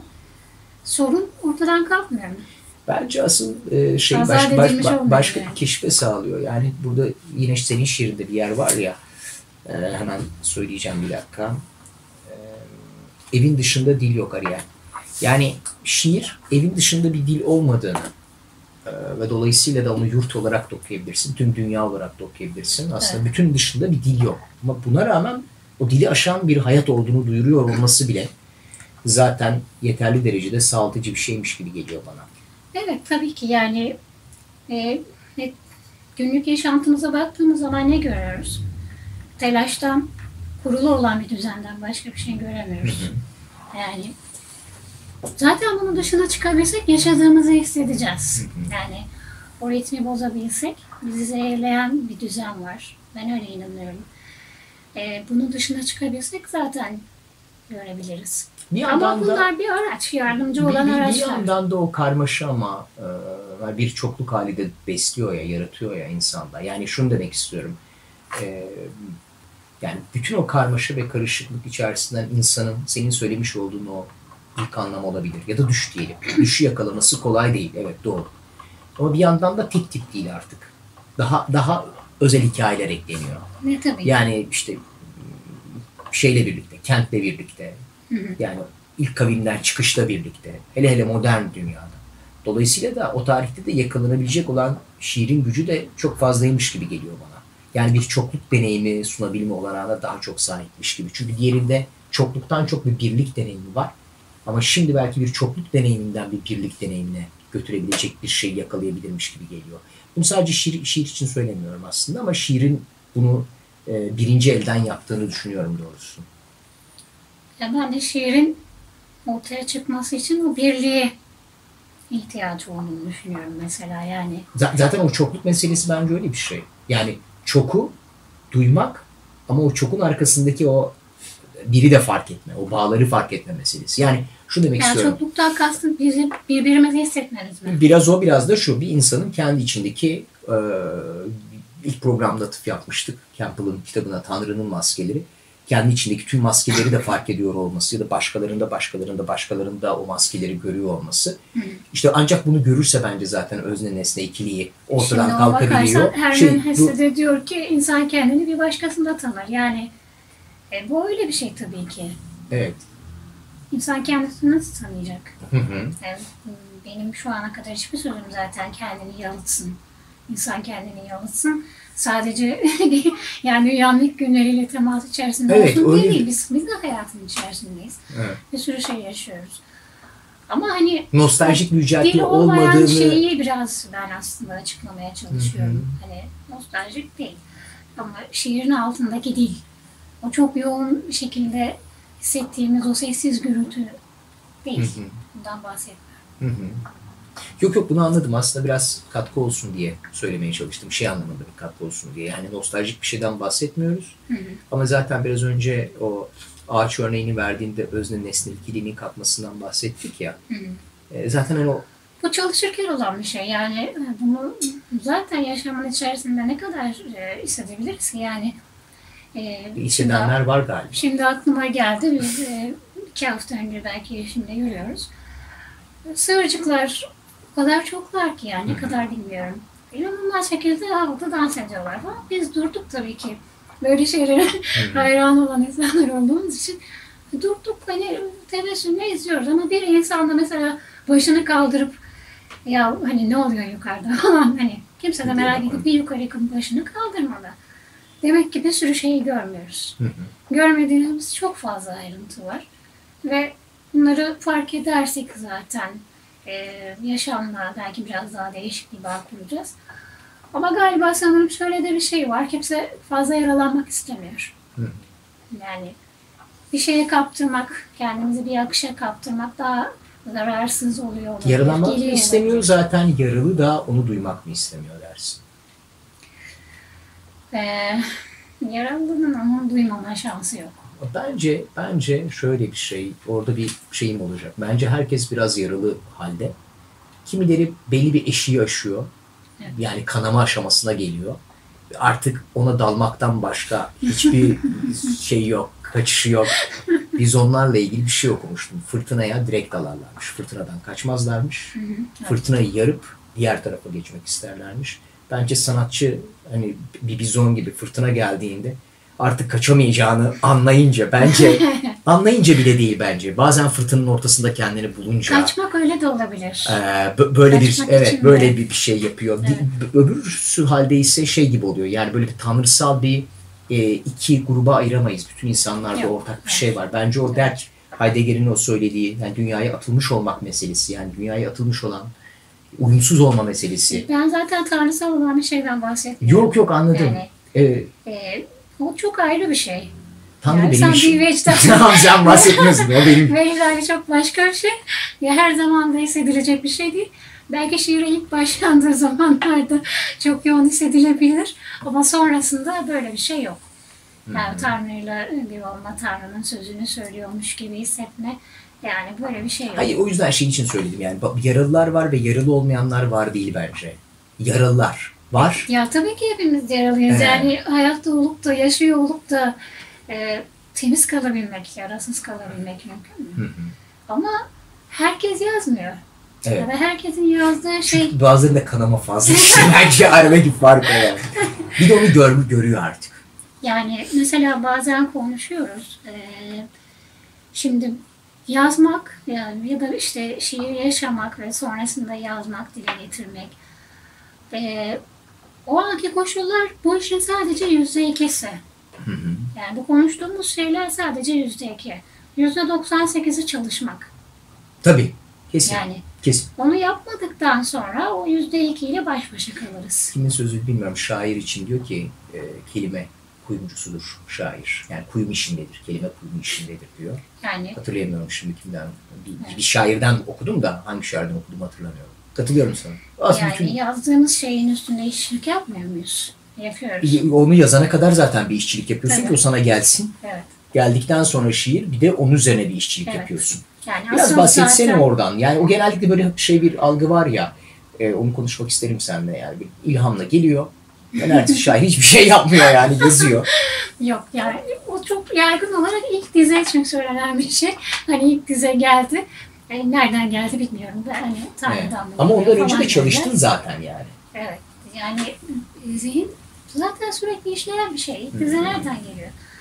Sorun ortadan kalkmıyor mu? Bence asıl e, şey Azat baş, baş, edilmiş ba- olmuyor başka yani. bir keşfe sağlıyor. Yani burada yine senin şiirinde bir yer var ya, e, hemen söyleyeceğim bir dakika. E, evin dışında dil yok Ariel. Yani şiir evin dışında bir dil olmadığını e, ve dolayısıyla da onu yurt olarak da okuyabilirsin, tüm dünya olarak da okuyabilirsin. Aslında Evet. bütün dışında bir dil yok. Ama buna rağmen o dili aşan bir hayat olduğunu duyuruyor olması bile zaten yeterli derecede sağlatıcı bir şeymiş gibi geliyor bana. Evet, tabii ki yani e, ne- günlük yaşantımıza baktığımız zaman ne görüyoruz? Telaştan, kurulu olan bir düzenden başka bir şey göremiyoruz. Yani zaten bunun dışına çıkabilsek yaşadığımızı hissedeceğiz. Yani o ritmi bozabilsek bizi zehirleyen bir düzen var. Ben öyle inanıyorum. E, bunun dışına çıkabilsek zaten görebiliriz. Bir Ama yandan da bunlar bir araç, yardımcı bir, olan bir, bir araçlar. yandan da o karmaşa ama e, bir çokluk hali de besliyor ya, yaratıyor ya insanda. Yani şunu demek istiyorum. E, yani bütün o karmaşa ve karışıklık içerisinden insanın senin söylemiş olduğun o ilk anlam olabilir. Ya da düş diyelim. Düşü yakalaması kolay değil. Evet, doğru. Ama bir yandan da tek tip değil artık. Daha daha özel hikayeler ekleniyor. Ne tabii. Yani işte şeyle birlikte, kentle birlikte, Hı hı. yani ilk kavimler çıkışla birlikte, hele hele modern dünyada. Dolayısıyla da o tarihte de yakalanabilecek olan şiirin gücü de çok fazlaymış gibi geliyor bana. Yani bir çokluk deneyimi sunabilme olanağına daha çok sahipmiş gibi. Çünkü diğerinde çokluktan çok bir birlik deneyimi var. Ama şimdi belki bir çokluk deneyiminden bir birlik deneyimine götürebilecek bir şey yakalayabilirmiş gibi geliyor. Bunu sadece şiir, şiir için söylemiyorum aslında ama şiirin bunu e, birinci elden yaptığını düşünüyorum doğrusu. Ya ben de şiirin ortaya çıkması için o birliğe ihtiyacı olduğunu düşünüyorum mesela yani. Z- zaten o çokluk meselesi bence öyle bir şey. Yani çoku duymak ama o çokun arkasındaki o biri de fark etme, o bağları fark etme meselesi. Yani şu demek Yani istiyorum. çokluktan kastım bizi birbirimizi hissetmemiz mi? Biraz o biraz da şu, bir insanın kendi içindeki e, ilk programda atıf yapmıştık. Campbell'ın kitabına Tanrı'nın maskeleri. Kendi içindeki tüm maskeleri de fark ediyor olması ya da başkalarında başkalarında başkalarında o maskeleri görüyor olması. Hı. İşte ancak bunu görürse bence zaten özne nesne ikiliği ortadan Şimdi ona kalkabiliyor. bakarsan Hermann Şey, Hesse bu- de diyor ki insan kendini bir başkasında tanır. Yani E, bu öyle bir şey tabii ki. Evet. İnsan kendisini nasıl tanıyacak? Hı hı. Yani, benim şu ana kadar hiçbir sözüm zaten kendini yalıtsın. İnsan kendini yalıtsın. Sadece yani dünyanın ilk günleriyle temas içerisinde Evet, olsun öyle. değil. Biz, biz de hayatın içerisindeyiz. Evet. Bir sürü şey yaşıyoruz. Ama hani Nostaljik dili mücadele olmayan olmadığını... şeyi biraz ben aslında açıklamaya çalışıyorum. Hani nostaljik değil. Ama şiirin altındaki dil. O çok yoğun bir şekilde hissettiğimiz o sessiz gürültü değil. Hı hı. Bundan bahsetmiyorum. Hı hı. Yok yok, bunu anladım. Aslında biraz katkı olsun diye söylemeye çalıştım. Şey anlamında bir katkı olsun diye. Yani nostaljik bir şeyden bahsetmiyoruz. Hı hı. Ama zaten biraz önce o ağaç örneğini verdiğinde özne nesne ikiliğinin kalkmasından bahsettik ya. Hı hı. E, zaten hani o... Bu çalışırken olan bir şey. Yani bunu zaten yaşamın içerisinde ne kadar e, hissedebiliriz ki? Yani e, hissedenler şimdi, var galiba. Şimdi aklıma geldi. Biz e, iki hafta önce belki şimdi yürüyoruz. Sığırcıklar o kadar çoklar ki yani ne kadar bilmiyorum. İnanılmaz şekilde havada dans ediyorlar falan. Biz durduk tabii ki. Böyle şeylere hayran olan insanlar olduğumuz için durduk hani tebessümle izliyoruz. Ama bir insan da mesela başını kaldırıp ya hani ne oluyor yukarıda falan hani kimse de merak edip bir yukarı yakın başını kaldırmadı. Demek ki bir sürü şeyi görmüyoruz. Görmediğimiz çok fazla ayrıntı var. Ve bunları fark edersek zaten e, yaşamla belki biraz daha değişik bir bağ kuracağız. Ama galiba sanırım şöyle de bir şey var. Kimse fazla yaralanmak istemiyor. Hı. Yani bir şeye kaptırmak, kendimizi bir akışa kaptırmak daha zararsız oluyor. Olabilir, Yaralanmak mı geliyor istemiyor olabilir. zaten, yaralı da onu duymak mı istemiyor dersin? Ee, yaralının onu duymama şansı yok. Bence bence şöyle bir şey, orada bir şeyim olacak. Bence herkes biraz yaralı halde. Kimileri belli bir eşiği aşıyor. Evet. Yani kanama aşamasına geliyor. Artık ona dalmaktan başka hiçbir şey yok, kaçışı yok. Biz onlarla ilgili bir şey okumuştum. Fırtınaya direkt dalarlarmış. Fırtınadan kaçmazlarmış. Hı hı, evet. Fırtınayı yarıp diğer tarafa geçmek isterlermiş. Bence sanatçı hani bir bizon gibi fırtına geldiğinde artık kaçamayacağını anlayınca bence anlayınca bile değil bence. Bazen fırtınanın ortasında kendini bulunca Kaçmak öyle de olabilir. e, bö- böyle Kaçmak bir evet için böyle de. bir, bir şey yapıyor. Evet. Di- Öbürsü halde ise şey gibi oluyor. Yani böyle bir tanrısal bir e, iki gruba ayıramayız. Bütün insanlarda Yok. ortak bir şey var. Bence o dert Heidegger'in o söylediği yani dünyaya atılmış olmak meselesi. Yani dünyaya atılmış olan uyumsuz olma meselesi. Ben zaten tanrısal olan bir şeyden bahsetmiyorum. Yok yok anladım. Yani, Ee, e, o çok ayrı bir şey. Tanrı Yani benim sen işim. bir vecdan. Tamam sen bahsetmiyorsun. O benim. Vecdan çok başka bir şey. Ya her zaman da hissedilecek bir şey değil. Belki şiire ilk başlandığı zamanlarda çok yoğun hissedilebilir. Ama sonrasında böyle bir şey yok. Yani Tanrı'yla bir olma, Tanrı'nın sözünü söylüyormuş gibi hissetme. Yani böyle bir şey yok. Hayır o yüzden şey için söyledim yani yaralılar var ve yaralı olmayanlar var değil bence. Yaralılar var. Ya tabii ki hepimiz yaralıyız. Evet. Yani hayatta olup da, yaşıyor olup da e, temiz kalabilmek, yarasız kalabilmek mümkün mü? Hı hı. Ama herkes yazmıyor. Evet. Ya da herkesin yazdığı şey... Çünkü bazılarında kanama fazla işte bence aradaki fark o yani. Bir de onu gör, görüyor artık. Yani mesela bazen konuşuyoruz. E, şimdi yazmak yani ya da işte şiir yaşamak ve sonrasında yazmak, dile getirmek. E, o anki koşullar bu işin sadece yüzde ikisi. Hı hı. Yani bu konuştuğumuz şeyler sadece yüzde iki. Yüzde doksan sekizi çalışmak. Tabii. Kesin. Yani Kesin. onu yapmadıktan sonra o yüzde iki ile baş başa kalırız. Kimin sözü bilmiyorum. Şair için diyor ki e, kelime kuyumcusudur şair. Yani kuyum işindedir. Kelime kuyum işindedir diyor. Yani Hatırlayamıyorum şimdi kimden. Bir, Evet. bir şairden okudum da hangi şairden okudum hatırlamıyorum. Katılıyorum sana. Aslında yani bütün, yazdığımız şeyin üstünde işçilik yapmıyor muyuz? Yapıyoruz. onu yazana kadar zaten bir işçilik yapıyorsun Tabii. ki o sana gelsin. Evet. Geldikten sonra şiir bir de onun üzerine bir işçilik Evet. yapıyorsun. Yani Biraz asıl bahsetsene zaten- oradan. Yani o genellikle böyle şey bir algı var ya. E, onu konuşmak isterim seninle yani. Bir ilhamla geliyor. Yani artık şair hiçbir şey yapmıyor yani yazıyor. Yok yani o çok yaygın olarak ilk dize için söylenen bir şey. Hani ilk dize geldi. Yani nereden geldi bilmiyorum. Ben hani Evet. Tanrı'dan mı Ama ondan geliyor önce falan de çalıştın derler. zaten yani. Evet. Yani zihin zaten sürekli işleyen bir şey. İlk dize nereden geliyor?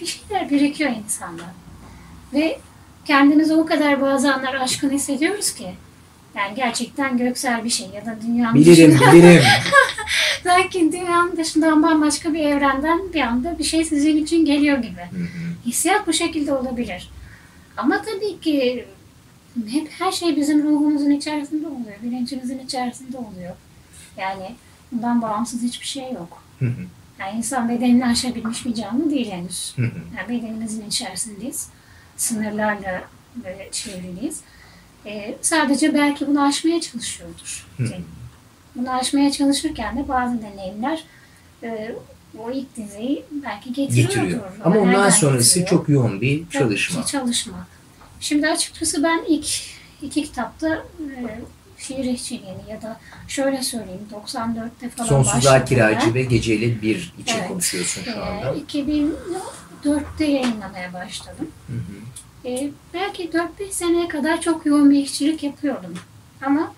bir şeyler birikiyor insanda. Ve kendimizi o kadar bazı anlar aşkın hissediyoruz ki. Yani gerçekten göksel bir şey ya da dünyanın Bilirim, dışında. bilirim. Belki dünyanın dışından bambaşka bir evrenden bir anda bir şey sizin için geliyor gibi. Hı hı. Hissiyat bu şekilde olabilir. Ama tabii ki hep her şey bizim ruhumuzun içerisinde oluyor, bilincimizin içerisinde oluyor. Yani bundan bağımsız hiçbir şey yok. Hı hı. Yani insan bedenini aşabilmiş bir canlı değil henüz. Hı hı. Yani bedenimizin içerisindeyiz. Sınırlarla böyle çevriliyiz. Ee, sadece belki bunu aşmaya çalışıyordur. Hı. Bunu aşmaya çalışırken de bazı deneyimler e, o ilk dizeyi belki getiriyordur. Getiriyor. Ama ondan nereden sonrası getiriyor? çok yoğun bir Tabii çalışma. ki çalışma. Şimdi açıkçası ben ilk iki kitapta e, şiir işçiliğini ya da şöyle söyleyeyim doksan dörtte falan Sonsuzluğa başladım Kiracı ben. ve Geceyle Bir için Evet. konuşuyorsun şu E, anda. iki bin dörtte yayınlamaya başladım. Hı hı. E, belki dört beş seneye kadar çok yoğun bir işçilik yapıyordum. Ama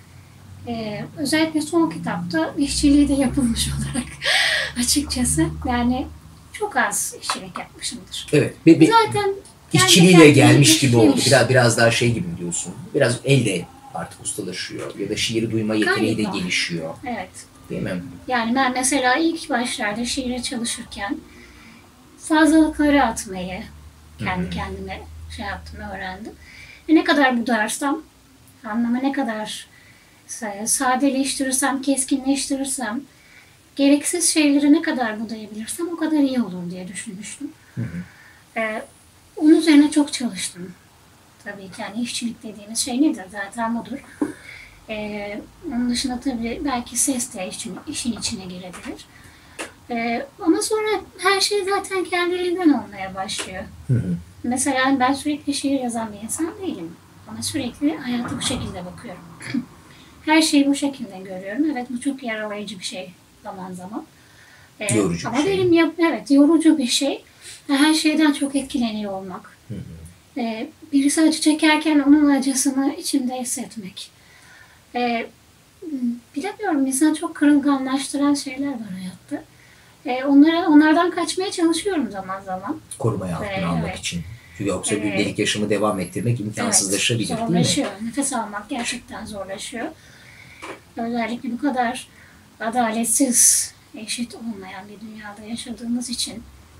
e, özellikle son kitapta işçiliği de yapılmış olarak açıkçası yani çok az işçilik yapmışımdır. Evet. Bir, bir Zaten kendi işçiliğiyle kendine gelmiş gibi oldu. işlemiş. Biraz biraz daha şey gibi diyorsun. Biraz elde artık ustalaşıyor. Ya da şiiri duyma yeteneği de Galiba. gelişiyor. Evet. Değil mi? Yani ben mesela ilk başlarda şiire çalışırken fazlalıkları atmayı kendi Hı hı. kendime şey yaptım, öğrendim. Ve ne kadar budarsam, anlamı ne kadar sa- sadeleştirirsem, keskinleştirirsem, gereksiz şeyleri ne kadar budayabilirsem o kadar iyi olur diye düşünmüştüm. Hı hı. Ee, onun üzerine çok çalıştım. Tabii ki yani işçilik dediğimiz şey nedir? Zaten budur. Ee, onun dışında tabii belki ses de işin, işin içine girebilir. Ee, ama sonra her şey zaten kendiliğinden olmaya başlıyor. Hı hı. Mesela ben sürekli şiir yazan bir insan değilim. Ama sürekli hayata bu şekilde bakıyorum. Her şeyi bu şekilde görüyorum. Evet bu çok yaralayıcı bir şey zaman zaman. Ee, Yorucu bir ama şey. benim yap evet yorucu bir şey. Her şeyden çok etkileniyor olmak. Hı hı. Ee, birisi acı çekerken onun acısını içimde hissetmek. Ee, bilemiyorum insan çok kırılganlaştıran şeyler var hayatta. Ee, onlara, onlardan kaçmaya çalışıyorum zaman zaman. Korumaya altına Ee, almak evet. için. Çünkü yoksa Evet. gündelik yaşamı devam ettirmek imkansızlaşabilir Evet, değil mi? zorlaşıyor. Nefes almak gerçekten zorlaşıyor. Özellikle bu kadar adaletsiz, eşit olmayan bir dünyada yaşadığımız için.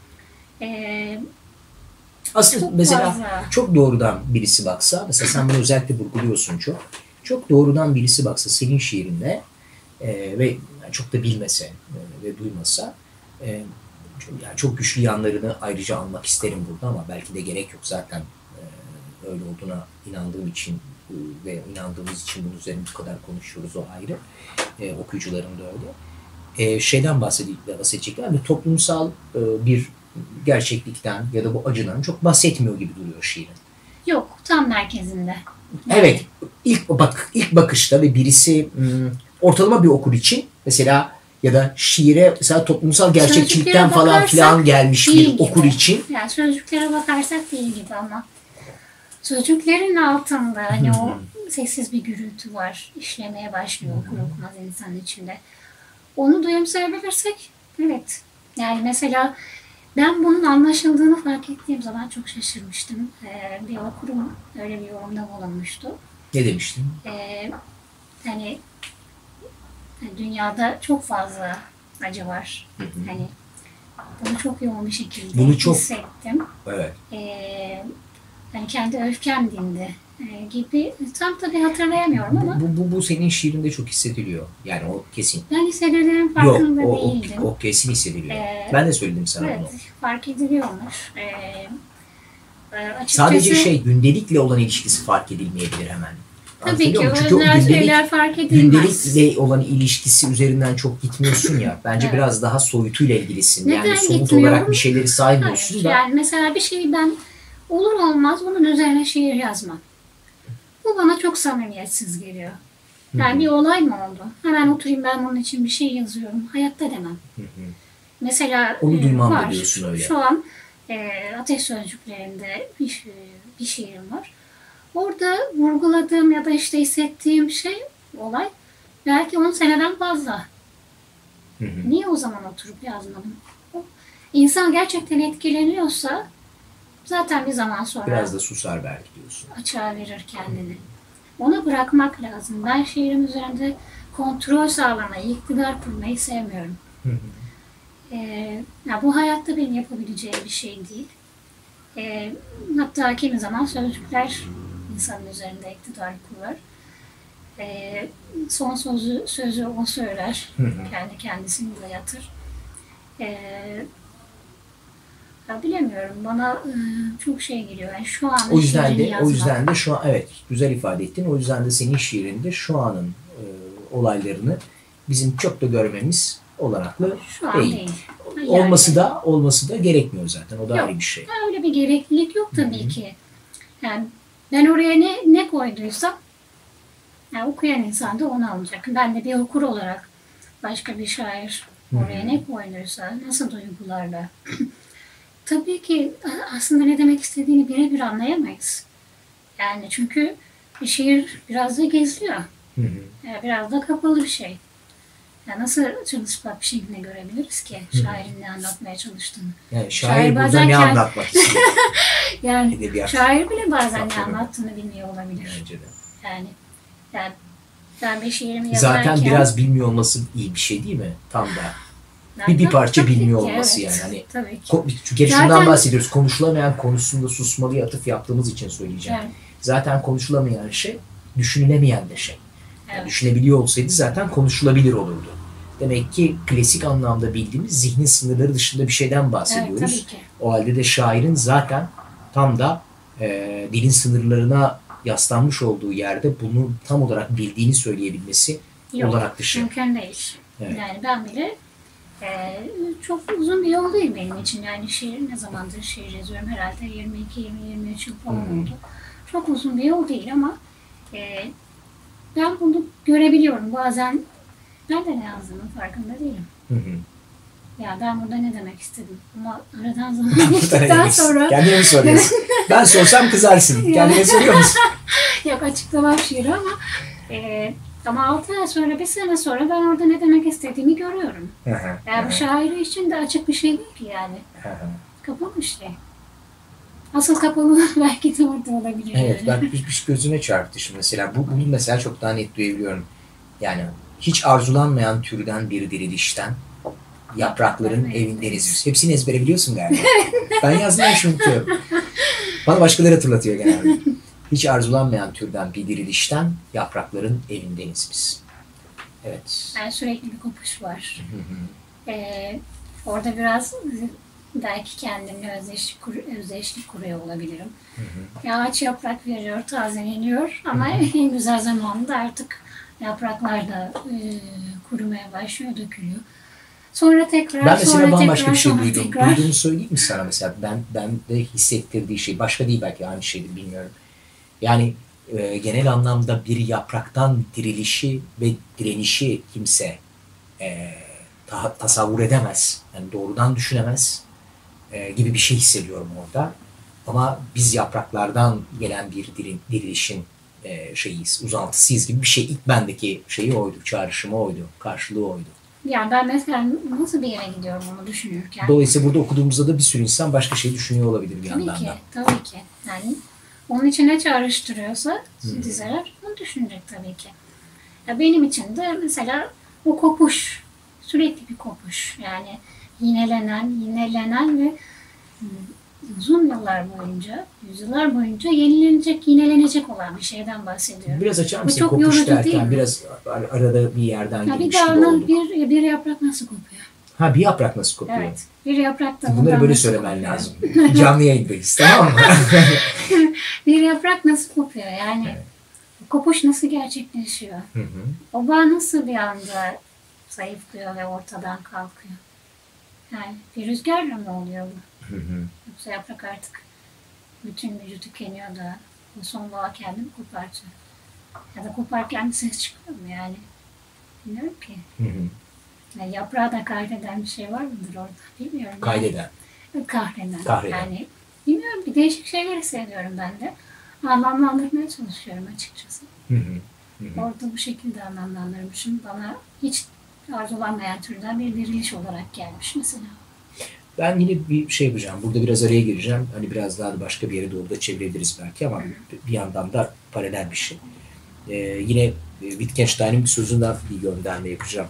Ee, Aslında Çok mesela fazla. çok doğrudan birisi baksa, mesela sen bunu özellikle vurguluyorsun çok. Çok doğrudan birisi baksa senin şiirinde e, ve çok da bilmese e, ve duymasa e, çok, yani çok güçlü yanlarını ayrıca almak isterim burada ama belki de gerek yok zaten e, öyle olduğuna inandığım için e, ve inandığımız için bunun üzerine bu kadar konuşuyoruz, o ayrı. E, okuyucuların da öyle. E, şeyden bahsedecekler, bahsedecekler ve toplumsal e, bir gerçeklikten ya da bu acıdan çok bahsetmiyor gibi duruyor şiirin. yok, tam merkezinde. Evet, ilk bak ilk bakışta ve birisi hmm, ortalama bir okur için mesela ya da şiire mesela toplumsal gerçekçilikten Sözcüklere falan bakarsak filan gelmiş değil bir gibi. okur için Yani sözcüklere bakarsak değil gibi ama sözcüklerin altında hani o sessiz bir gürültü var. İşlemeye başlıyor okur okumaz insanın içinde. Onu duyumsayabilirsek evet. Yani mesela ben bunun anlaşıldığını fark ettiğim zaman çok şaşırmıştım. Ee, bir okurum öyle bir yorumda bulunmuştu. ne demiştin? Ee, hani dünyada çok fazla acı var. Hı hı. Hani bunu çok yoğun bir şekilde Bunu çok- hissettim. Evet. Ee, hani kendi öfkem dindi ee, gibi tam tabii hatırlayamıyorum ama Bu, bu, bu senin şiirinde çok hissediliyor. Yani o kesin. ben hissedildiğim Yok, farkında o, o, değildim. o kesin hissediliyor. Ee, Ben de söyledim sana Evet, bunu. fark ediliyormuş. Ee, e, açıkçası, Sadece şey gündelikle olan ilişkisi fark edilmeyebilir hemen. tabii ki Anlatabiliyor muyum? Çünkü o öznel gündelik, şeyler fark edilmez. gündelikle olan ilişkisi üzerinden çok gitmiyorsun ya. Bence Evet. biraz daha soyutuyla ilgilisin. Neden yani somut gitmiyorum? olarak bir şeyleri saymıyorsun Hayır, da. yani mesela bir şeyi ben olur olmaz bunun üzerine şiir yazmam. Bu bana çok samimiyetsiz geliyor. Yani bir olay mı oldu? Hemen oturayım ben bunun için bir şey yazıyorum. Hayatta demem. Hı hı. Mesela Onu e, duymam da var. diyorsun öyle. Şu an e, Ateş Sözcüklerinde bir, bir şiirim var. Orada vurguladığım ya da işte hissettiğim şey, olay belki on seneden fazla. Hı hı. Niye o zaman oturup yazmadım? insan gerçekten etkileniyorsa zaten bir zaman sonra Biraz da susar belki diyorsun. açığa verir kendini. Onu bırakmak lazım. Ben şiirim üzerinde kontrol sağlamayı, iktidar kurmayı sevmiyorum. Hı hı. Ee, ya bu hayatta benim yapabileceğim bir şey değil. Ee, hatta kimi zaman sözcükler insanın üzerinde iktidar kurar. Ee, son sözü, sözü o söyler. Hı hı. Kendi kendisini dayatır. Ee, ya bilemiyorum. Bana e, çok şey geliyor. Yani şu an O yüzden şiirini de yazmak. o yüzden de şu an evet güzel ifade ettin. O yüzden de senin şiirinde şu anın e, olaylarını bizim çok da görmemiz olanaklı Şu an değil. değil. Yani- Olması da olması da gerekmiyor zaten. O da Yok. ayrı bir şey. Ha, öyle bir gereklilik yok tabii Hı hı. ki. Yani ben oraya ne, ne koyduysam yani okuyan insan da onu alacak. Ben de bir okur olarak başka bir şair oraya Hı hı. ne koyduysa, nasıl duygularla. Tabii ki a- aslında ne demek istediğini birebir anlayamayız. Yani çünkü bir şiir biraz da gizliyor. Hı hı. Yani biraz da kapalı bir şey. Yani nasıl çırılçıplak bir şekilde görebiliriz ki şairin ne anlatmaya çalıştığını. Yani Şair şair burada bazen ne kend- anlatmak istiyor? Yani Edebiyat. şair bile bazen ne Kitapları. anlattığını bilmiyor olabilir. Bence de. Yani, yani ben bir şiirimi yazarken... Zaten biraz bilmiyor olması iyi bir şey değil mi? Tam da. Yani Bir, bir tabii- parça tabii bilmiyor ki, olması evet. yani. Hani Tabii ki. Ko- Çünkü Zaten- şundan bahsediyoruz. Konuşulamayan konusunda susmalıya atıf yaptığımız için söyleyeceğim. Evet. Zaten konuşulamayan şey, düşünülemeyen de şey. Yani Evet. düşünebiliyor olsaydı zaten konuşulabilir olurdu. Demek ki klasik anlamda bildiğimiz zihnin sınırları dışında bir şeyden Evet, bahsediyoruz. tabii ki. O halde de şairin zaten tam da e, dilin sınırlarına yaslanmış olduğu yerde bunu tam olarak bildiğini söyleyebilmesi Yok, olarak dışı. mümkün değil. Evet. Yani ben bile e, çok uzun bir yol değil benim için. Yani şiir ne zamandır şiir yazıyorum? Herhalde yirmi iki yirmi üç yıl falan Hmm. oldu. Çok uzun bir yol değil ama e, ben bunu görebiliyorum. Bazen ben de ne yazdığımın farkında değilim. Hı hı. Ya ben burada ne demek istedim? Ama aradan zaman geçtikten sonra Kendine mi soruyorsun? Ben sorsam kızarsın. Kendine soruyor musun? yok açıklamam şiiri ama e, ama altı ay sonra, bir sene sonra ben orada ne demek istediğimi görüyorum. Hı hı. Yani bu şairi için de açık bir şey değil ki yani. Hı hı. Kapalı bir şey. Asıl kapalı belki de orada olabilir. Evet, yani. ben bir, bir gözüme çarptı şimdi mesela. Bu, bunu mesela çok daha net duyabiliyorum. Yani hiç arzulanmayan türden bir dirilişten yaprakların Evet. evindeniz. Hepsini ezbere biliyorsun galiba. Ben yazdım ben şunu unutuyorum. Bana başkaları hatırlatıyor genelde. Hiç arzulanmayan türden bir dirilişten yaprakların evindeniz biz. Evet. Yani sürekli bir kopuş var. Hı hı. Ee, orada biraz belki kendimle özdeşlik, kur, özdeşlik kuruyor olabilirim. Hı hı. Ya ağaç yaprak veriyor, tazeleniyor ama en güzel zamanında artık yapraklar da e, kurumaya başlıyor, dökülüyor. Sonra tekrar, Ben mesela sonra bambaşka tekrar, bir şey sonra duydum. tekrar. Duyduğumu söyleyeyim mi sana mesela? Ben ben de hissettirdiği şey başka değil, belki aynı şeydir bilmiyorum. Yani e, genel anlamda bir yapraktan dirilişi ve direnişi kimse e, ta- tasavvur edemez. Yani doğrudan düşünemez e, gibi bir şey hissediyorum orada. Ama biz yapraklardan gelen bir diri- dirilişin e, şeyiyiz, uzantısıyız gibi bir şey. İlk bendeki şeyi oydu, çağrışımı oydu, karşılığı oydu. Yani ben mesela nasıl bir yere gidiyorum onu düşünürken. Dolayısıyla burada okuduğumuzda da bir sürü insan başka şey düşünüyor olabilir bir Tabii yandan ki, da. tabii ki. Yani onun için ne çağrıştırıyorsa dizeler onu düşünecek tabii ki. Ya benim için de mesela o kopuş, sürekli bir kopuş. Yani yinelenen, yinelenen ve hmm, uzun yıllar boyunca, yüzyıllar boyunca yenilenecek, yinelenecek olan bir şeyden bahsediyorum. Biraz açar Bu mısın? çok Kopuş yorucu değil derken mi? biraz ar- arada bir yerden Ya bir girmiş gibi dalın, oldu. bir, bir yaprak nasıl kopuyor? Ha, bir yaprak nasıl kopuyor? Evet, bir yaprak da Bunları bundan böyle nasıl söylemen kopuyor? lazım. Canlı yayındayız, tamam mı? Bir yaprak nasıl kopuyor? Yani Evet. kopuş nasıl gerçekleşiyor? Hı hı. O bağ nasıl bir anda zayıflıyor ve ortadan kalkıyor? Yani bir rüzgarla mı oluyor bu? Hı hı. Yoksa yaprak artık bütün vücudu tükeniyor da o son bağı kendini kopartıyor. Ya da koparken bir ses çıkıyor mu yani? Bilmiyorum ki. Hı hı. Yani yaprağı da kahreden bir şey var mıdır orada? Bilmiyorum. Kaydeden. Yani, kahreden. Kahreden. Yani bilmiyorum, bir değişik şeyler hissediyorum ben de. Anlamlandırmaya çalışıyorum açıkçası. Hı hı. Hı hı. Orada bu şekilde anlamlandırmışım. Bana hiç arzulanmayan türden bir diriliş olarak gelmiş mesela. Ben yine bir şey yapacağım. Burada biraz araya gireceğim. Hani biraz daha da başka bir yere doğru da çevirebiliriz belki ama bir yandan da paralel bir şey. Ee, yine Wittgenstein'in bir sözünden bir gönderme yapacağım.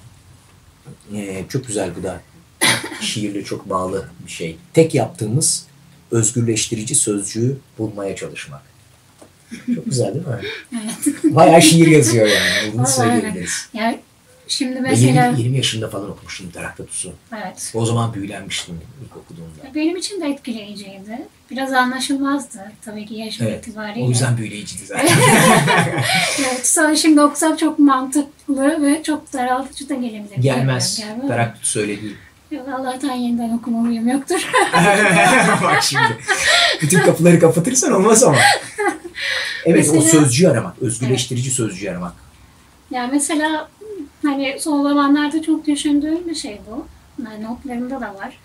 Ee, çok güzel, bu da şiirle çok bağlı bir şey. Tek yaptığımız özgürleştirici sözcüğü bulmaya çalışmak. Çok güzel değil mi? Evet. Bayağı şiir yazıyor yani. Bunu Vallahi söyleyebiliriz. Yani şimdi Ve mesela... yirmi, yirmi yaşında falan okumuştum Teraktatus'u. Evet. O zaman büyülenmiştim ilk okuduğumda. Benim için de etkileyiciydi. Biraz anlaşılmazdı tabii ki yaşım Evet. itibariyle. O yüzden büyüleyiciydi zaten. Evet, sonra şimdi okusam çok mantıklı ve çok daraltıcı da gelebilir. Gelmez. Gelmez. Teraktatus öyle değil. Yok, Allah'tan yeniden okuma huyum yoktur. Bak şimdi. Bütün kapıları kapatırsan olmaz ama. Evet, Mesela- o sözcüğü aramak. Özgürleştirici sözcüğü aramak. Yani mesela hani son zamanlarda çok düşündüğüm bir şey bu. Yani notlarımda da var.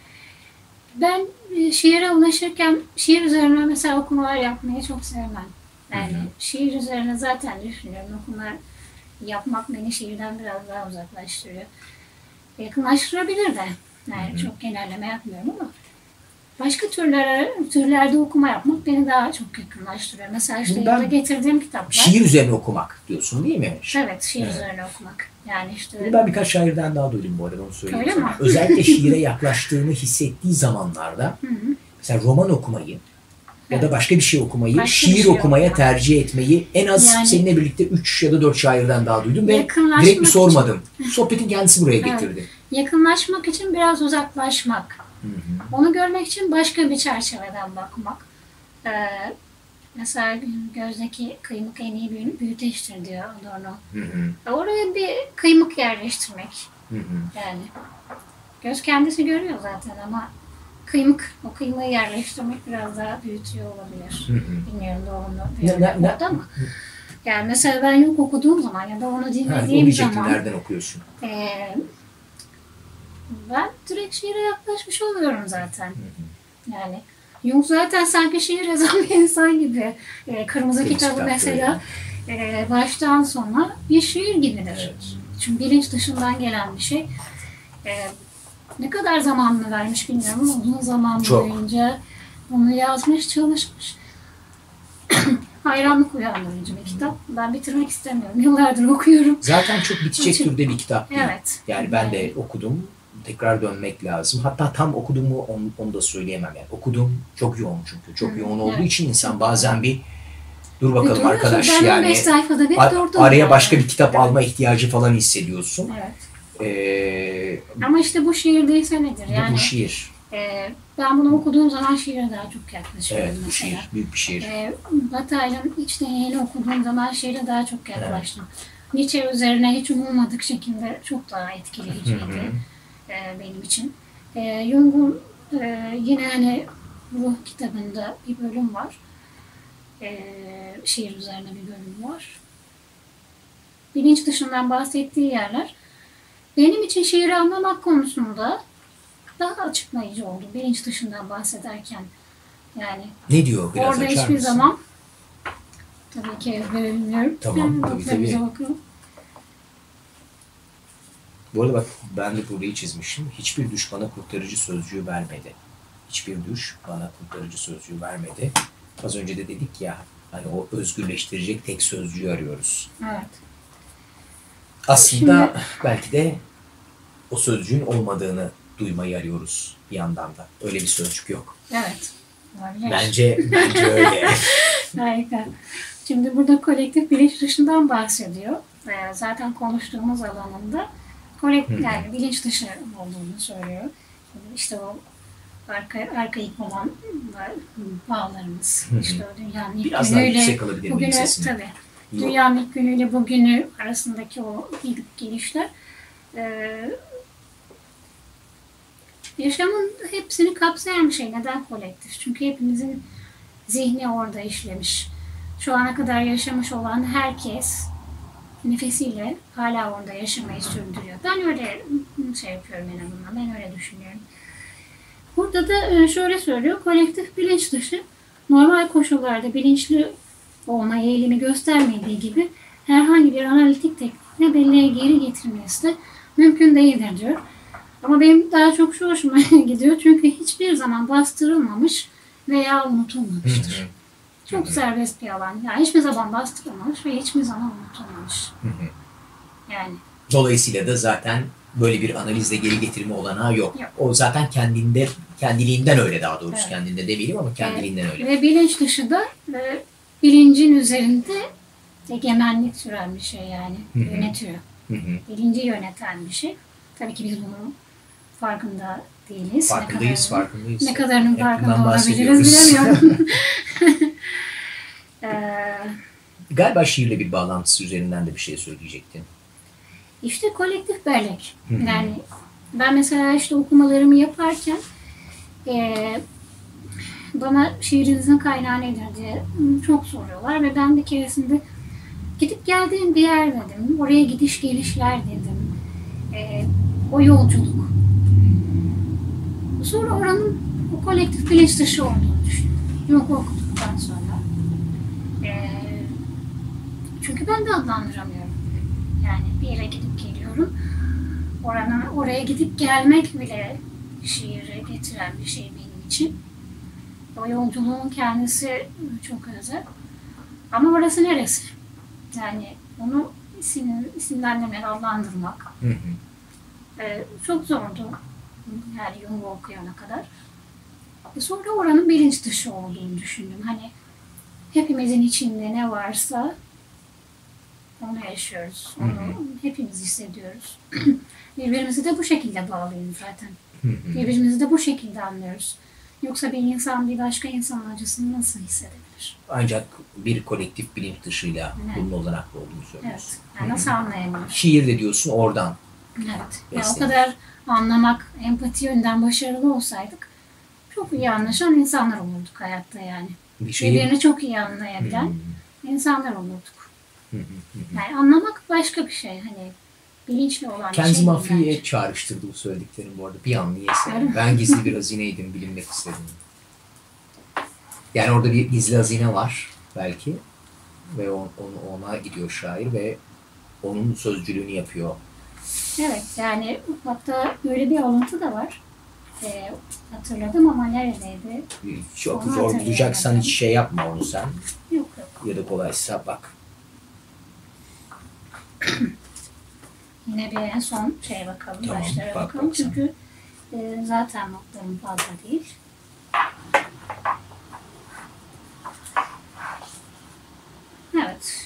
Ben e, şiire ulaşırken şiir üzerine mesela okumalar yapmayı çok sevmem. Yani Hı hı. şiir üzerine zaten düşünüyorum. Okumalar yapmak beni şiirden biraz daha uzaklaştırıyor. Yakınlaştırabilir de. Yani Hı hı. çok genelleme yapmıyorum ama başka türlere, türlerde okuma yapmak beni daha çok yakınlaştırıyor. Mesela işte Bundan- yanında getirdiğim kitaplar. Şiir üzerine okumak diyorsun değil mi? Evet, şiir Evet. üzerine okumak. Yani işte Bunu ben birkaç şairden daha duydum bu arada, onu söyleyeyim Öyle sana. mi? Özellikle şiire yaklaştığını hissettiği zamanlarda Hı hı. mesela roman okumayı ya da Evet. başka bir şey okumayı, Başka bir şiir şey okumaya okumak. tercih etmeyi en az Yani- seninle birlikte üç ya da dört şairden daha duydum ve Yakınlaşmak direkt bir için- sormadım. Sohbetin kendisi buraya Evet. getirdi. yakınlaşmak için biraz uzaklaşmak. Hı hı. Onu görmek için başka bir çerçeveden bakmak. Ee, mesela gözdeki kıymık en iyi büyü- büyüteçtir diyor Adorno. Hı hı. Oraya bir kıymık yerleştirmek. Hı hı. Yani göz kendisi görüyor zaten ama kıymık, o kıymığı yerleştirmek biraz daha büyütüyor olabilir. Hı hı. Bilmiyorum doğru mu Ne- bir ne- örnek ne- oldu ama. Yani mesela ben yok okuduğum zaman ya da onu Ha, o dinlediğim diyecektim, zaman nereden okuyorsun? eee, ben direkt şiire yaklaşmış oluyorum zaten. Hı hı. Yani Jung zaten sanki şiir yazan bir insan gibi. Eee, Kırmızı Kırmızı kitabı Kitap mesela eee, baştan sona bir şiir gibidir. Evet. Çünkü bilinç dışından gelen bir şey. Eee, ne kadar zamanını vermiş bilmiyorum ama uzun zaman Çok. boyunca bunu yazmış, çalışmış. Hayranlık uyandırıcı bir kitap. Ben bitirmek istemiyorum. Yıllardır okuyorum. Zaten çok bitecek Çünkü- türde bir kitap değil. Evet. Yani ben de okudum. Tekrar dönmek lazım. Hatta tam okuduğumu onu, onu da söyleyemem. Yani okudum, çok yoğun çünkü. Çok Hı, yoğun olduğu evet. için insan bazen bir dur bakalım Duruyorsun, arkadaş, ben yani on beş sayfada bir a- durdum. araya yani. başka bir kitap Evet. alma ihtiyacı falan hissediyorsun. Evet. Ee, Ama işte bu şiir değilse nedir? bu- Yani bu şiir. e, ben bunu okuduğum zaman şiire daha çok yaklaşıyorum Evet, bu mesela. şiir. Büyük bir şiir. E, Bataille'ın iç deneyini okuduğum zaman şiire daha çok yaklaştım. Nietzsche üzerine hiç umulmadık şekilde çok daha Hı etkileyiciydi hı. e, benim için. E, Jung'un e, yine hani Ruh kitabında bir bölüm var. E, şiir üzerine bir bölüm var. Bilinç dışından bahsettiği yerler benim için şiiri anlamak konusunda daha açıklayıcı oldu. Bilinç dışından bahsederken. Yani Ne diyor? Biraz orada açar hiçbir mısın? zaman tabii ki ezbere bilmiyorum. Tamam, tabii, Notlarımıza tabii. bakalım. Bu arada bak, ben de burayı çizmişim. Hiçbir düş bana kurtarıcı sözcüğü vermedi. Hiçbir düş bana kurtarıcı sözcüğü vermedi. Az önce de dedik ya, hani o özgürleştirecek tek sözcüğü arıyoruz. Evet. Aslında Şimdi- belki de o sözcüğün olmadığını duymayı arıyoruz bir yandan da. Öyle bir sözcük yok. Evet. Olabilir. Bence bence öyle. Harika. Şimdi burada kolektif bilinç dışından bahsediyor. Ee, zaten konuştuğumuz alanında kolektif, Hı. yani bilinç dışı olduğunu söylüyor. İşte o arka, arkaik olan bağlarımız, Hı hı. işte o dünyanın ilk Biraz daha günüyle yüksek alabilir miyim bugünü, sesini? tabii. Yok. Dünyanın ilk günüyle bugünü arasındaki o gidip gelişler e, yaşamın hepsini kapsayan bir şey. Neden kolektif? Çünkü hepimizin zihni orada işlemiş. Şu ana kadar yaşamış olan herkes nefesiyle hala orada yaşamayı sürdürüyor. Ben öyle şey yapıyorum en azından. Ben öyle düşünüyorum. Burada da şöyle söylüyor. Kolektif bilinç dışı normal koşullarda bilinçli olma eğilimi göstermediği gibi herhangi bir analitik teknikle belleğe geri getirilmesi de mümkün değildir diyor. Ama benim daha çok şu hoşuma gidiyor çünkü hiçbir zaman bastırılmamış veya unutulmamıştır. Hı hı. Çok Hı hı. serbest bir alan. Yani hiçbir zaman bastırılmamış ve hiçbir zaman unutulmamış. Hı hı. Yani Dolayısıyla da zaten böyle bir analizle geri getirme olanağı yok. Yok. O zaten kendinde, kendiliğinden öyle daha doğrusu. Evet. Kendinde demeyelim ama kendiliğinden öyle. Ve bilinç dışı da e, bilincin üzerinde egemenlik süren bir şey yani. Hı hı. Yönetiyor. Hı hı. Bilinci yöneten bir şey. Tabii ki biz bunun farkında değiliz. Farkındayız, ne kadarının, farkındayız. Ne kadarının Hep farkında bundan olabiliriz bahsediyoruz. bilemiyorum. Ee, Galiba şiirle bir bağlantısı üzerinden de bir şey söyleyecektin. işte kolektif bellek. Hı hı. Yani ben mesela işte okumalarımı yaparken e, bana şiirinizin kaynağı nedir diye çok soruyorlar ve ben bir keresinde gidip geldiğim bir yer dedim. Oraya gidiş gelişler dedim. E, o yolculuk. Sonra oranın o kolektif bilinç dışı olduğunu düşündüm. Yok okuduktan sonra. E, çünkü ben de adlandıramıyorum. Yani bir yere gidip geliyorum. Oranın, oraya gidip gelmek bile şiire getiren bir şey benim için. O yolculuğun kendisi çok özel. Ama orası neresi? Yani onu isim, isimlendirmek, adlandırmak Hı hı. e, çok zordu. Yani Jung'u okuyana kadar. E sonra oranın bilinç dışı olduğunu düşündüm. Hani hepimizin içinde ne varsa onu yaşıyoruz. Onu Hı hı. hepimiz hissediyoruz. Birbirimizi de bu şekilde bağlıyız zaten. Hı hı. Birbirimizi de bu şekilde anlıyoruz. Yoksa bir insan bir başka insanın acısını nasıl hissedebilir? Ancak bir kolektif bilinç dışıyla Evet. bunun olanaklı olduğunu Evet. söylüyorsun. Yani nasıl anlayabilir? Şiir de diyorsun oradan. Evet. Yani o Beslenir. kadar anlamak, empati yönden başarılı olsaydık çok iyi anlaşan insanlar olurduk hayatta yani. Bir şeyi... Birbirini çok iyi anlayabilen Hı insanlar olurduk. hı hı hı. Yani anlamak başka bir şey. Hani bilinçli olan bir şey. Kenzi değil Mafi'ye bence. çağrıştırdı bu söylediklerim bu arada. Bir an niyeyse. Öyle mi? Ben gizli bir hazineydim, bilinmek istedim. Yani orada bir gizli hazine var belki. Ve on, onu, ona gidiyor şair ve onun sözcülüğünü yapıyor. Evet yani hatta böyle bir alıntı da var. Ee, hatırladım ama neredeydi? Çok Onu zor bulacaksan hatırlayamadım. hiç şey yapma onu sen. Yok yok. Ya da kolaysa bak. Yine bir en son şeye bakalım, Tamam, başlara bak bakalım. baksana. Çünkü e, zaten notlarım fazla değil. Evet.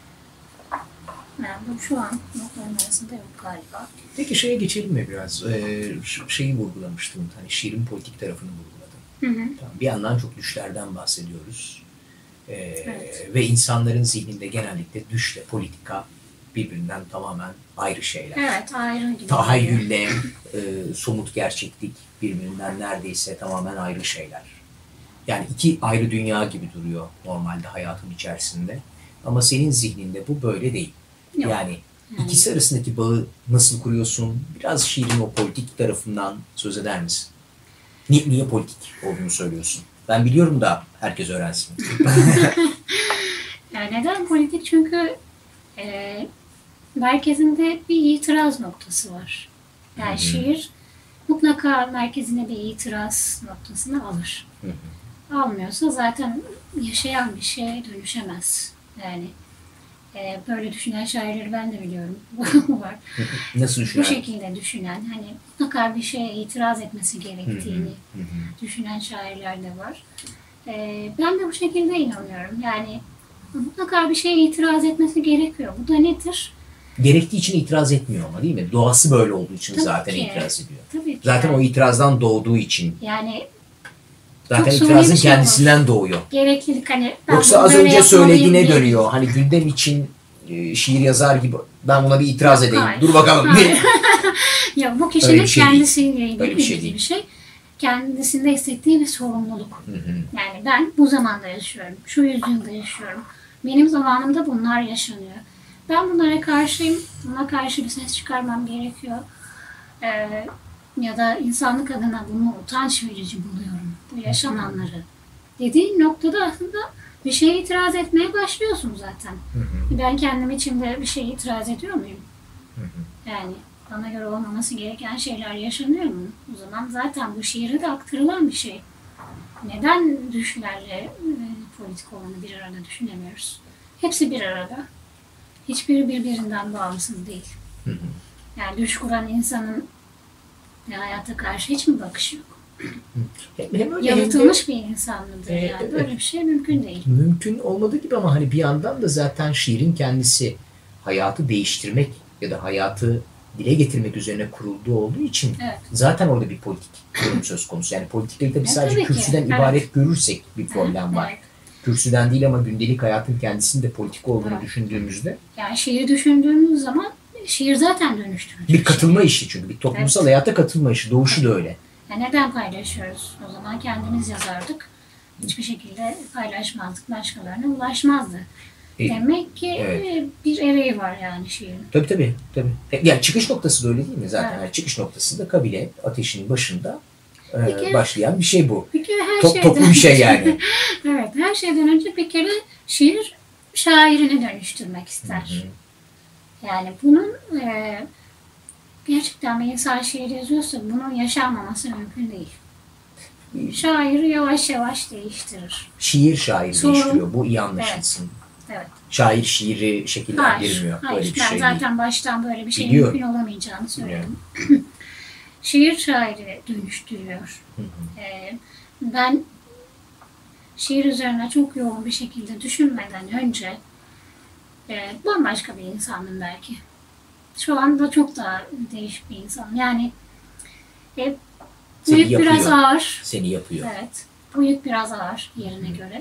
Yani bu şu an notların arasında yok galiba. Peki şeye geçelim mi biraz? Ee, ş- şeyi vurgulamıştım. Hani şiirin politik tarafını vurguladım. Hı hı. Tamam, bir yandan çok düşlerden bahsediyoruz. Ee, Evet. Ve insanların zihninde genellikle düşle politika birbirinden tamamen ayrı şeyler. Evet ayrı gibi. Tahayyülle e, somut gerçeklik birbirinden neredeyse tamamen ayrı şeyler. Yani iki ayrı dünya gibi duruyor normalde hayatın içerisinde. Ama senin zihninde bu böyle değil. Yok. Yani Yani. ikisi arasındaki bağı nasıl kuruyorsun? Biraz şiirin o politik tarafından söz eder misin? Niye, niye politik olduğunu söylüyorsun? Ben biliyorum da herkes öğrensin. Yani neden politik? Çünkü e, merkezinde bir itiraz noktası var. Yani Hı hı. şiir mutlaka merkezine bir itiraz noktasını alır. Hı hı. Almıyorsa zaten yaşayan bir şeye dönüşemez. Yani e, böyle düşünen şairleri ben de biliyorum. var. Nasıl Bu düşünen? şekilde düşünen, hani mutlaka bir şeye itiraz etmesi Hı hı. gerektiğini Hı hı. düşünen şairler de var. E, ben de bu şekilde inanıyorum. Yani mutlaka bir şeye itiraz etmesi gerekiyor. Bu da nedir? Gerektiği için itiraz etmiyor ama değil mi? Doğası böyle olduğu için Tabii zaten ki. itiraz ediyor. Tabii ki. Zaten yani. o itirazdan doğduğu için. Yani Zaten Çok suni itirazın bir şey kendisinden doğuyor. gereklilik hani ben Yoksa bunu az böyle önce yapmalıyım söylediğine değil. dönüyor. Hani gündem için e, şiir yazar gibi ben buna bir itiraz Yok, edeyim. hayır. Dur bakalım. Hayır. Yok bu Öyle kişinin bir şey değil. kendisiyle ilgili Öyle bir şey değil. bir şey. Kendisinde hissettiği bir sorumluluk. Hı hı. Yani ben bu zamanda yaşıyorum. Şu yüzyılda yaşıyorum. Benim zamanımda bunlar yaşanıyor. Ben bunlara karşıyım. Buna karşı bir ses çıkarmam gerekiyor. Ee, ya da insanlık adına bunu utanç verici buluyorum. Bu yaşananları. Dediğin noktada aslında bir şeye itiraz etmeye başlıyorsun zaten. Hı hı. Ben kendim içimde bir şeye itiraz ediyor muyum? Hı hı. Yani bana göre olmaması gereken şeyler yaşanıyor mu? O zaman zaten bu şiire de aktarılan bir şey. Neden düşlerle e, politik olanı bir arada düşünemiyoruz? Hepsi bir arada. Hiçbiri birbirinden bağımsız değil. Hı hı. Yani düş kuran insanın hayata karşı hiç mi bakışı yok? Hem, hem öyle Yalıtılmış bir insan mıdır? E, Yani evet. böyle bir şey mümkün değil. Mümkün olmadığı gibi ama hani bir yandan da zaten şiirin kendisi hayatı değiştirmek ya da hayatı dile getirmek üzerine kurulduğu olduğu için Evet. zaten orada bir politik durum söz konusu. Yani politikayı tabii E, sadece tabii ki. kürsüden Evet. ibaret görürsek bir problem var. Evet. Kürsüden değil ama gündelik hayatın kendisinin de politik olduğunu Evet. düşündüğümüzde Yani şiiri düşündüğümüz zaman şiir zaten dönüştürücü bir katılma işi çünkü bir toplumsal Evet. hayata katılma işi. Doğuşu da öyle. Yani neden paylaşıyoruz? O zaman kendimiz yazardık. Hiçbir şekilde paylaşmazdık. Başkalarına ulaşmazdı. E, Demek ki evet. bir ereği var yani şiirin. Tabii tabii. tabii. E, Yani çıkış noktası da öyle değil mi zaten? Evet. Yani çıkış noktası da kabile ateşinin başında e, Bir kere- başlayan bir şey bu. Bir kere her Top, şeyden... toplu bir şey yani. Evet, her şeyden önce bir kere şiir şairini dönüştürmek ister. Hı hı. Yani bunun e, gerçekten bir insan şiir yazıyorsa bunun yaşanmaması mümkün değil. Şair yavaş yavaş değiştirir. Şiir şairi Sorun- değiştiriyor. Bu iyi anlaşılsın. Evet. Şair şiiri Hayır, şekillendirmiyor. hayır. Böyle bir Ben şey zaten değil. baştan böyle bir şeyin Biliyorum. mümkün olamayacağını söyledim. Şiir şairi dönüştürüyor. Hı hı. Ee, ben şiir üzerine çok yoğun bir şekilde düşünmeden önce e, bambaşka bir insandım belki. Şu anda çok daha değişik bir insanım. Yani e, bu Seni yük biraz yapıyor. ağır. Seni yapıyor. Evet. Bu yük biraz ağır yerine göre.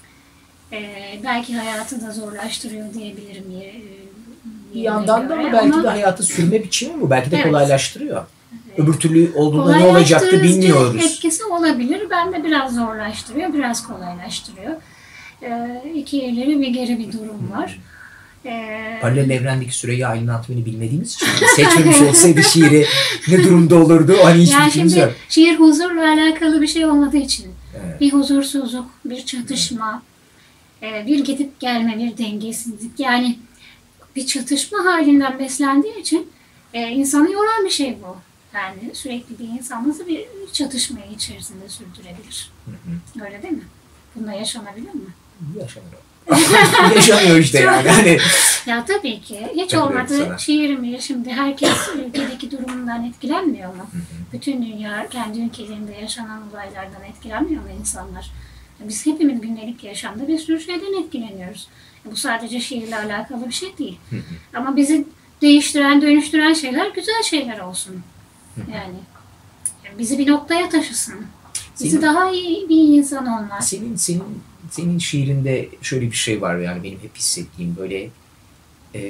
Ee, belki hayatı da zorlaştırıyor diyebilirim. ye- e, Bir yerine yandan da göre. ama belki de hayatı sürme biçimi bu. Belki de Evet. kolaylaştırıyor. Öbür türlü olduğunda ne olacaktı Kolaylaştırıcı bilmiyoruz. etkisi olabilir. Ben de biraz zorlaştırıyor, biraz kolaylaştırıyor. Ee, iki ileri bir geri bir durum var. Ee, Paralel evrendeki süreyi Aylin Atmen'i bilmediğimiz için yani seçmemiş olsaydı şiiri ne durumda olurdu? Hani hiç yani fikrimiz şimdi yok. şiir huzurla alakalı bir şey olmadığı için Evet. bir huzursuzluk, bir çatışma, e, bir gidip gelme, bir dengesizlik. Yani bir çatışma halinden beslendiği için e, insanı yoran bir şey bu. Yani sürekli bir insan nasıl bir çatışmayı içerisinde sürdürebilir? Hı hı. Öyle değil mi? Bunda yaşanabilir mi? Yaşamıyor. Yaşamıyor işte yani. Hani Ya tabii ki. Hiç Katılıyorum olmadı sana. şiirimi şimdi herkes ülkedeki durumundan etkilenmiyor mu? Bütün dünya kendi ülkelerinde yaşanan olaylardan etkilenmiyor mu insanlar? Biz hepimiz gündelik yaşamda bir sürü şeyden etkileniyoruz. Bu sadece şiirle alakalı bir şey değil. Ama bizi değiştiren, dönüştüren şeyler güzel şeyler olsun. Yani bizi bir noktaya taşısın. Bizi Senin- daha iyi bir insan olmak. Senin senin senin şiirinde şöyle bir şey var yani benim hep hissettiğim böyle e,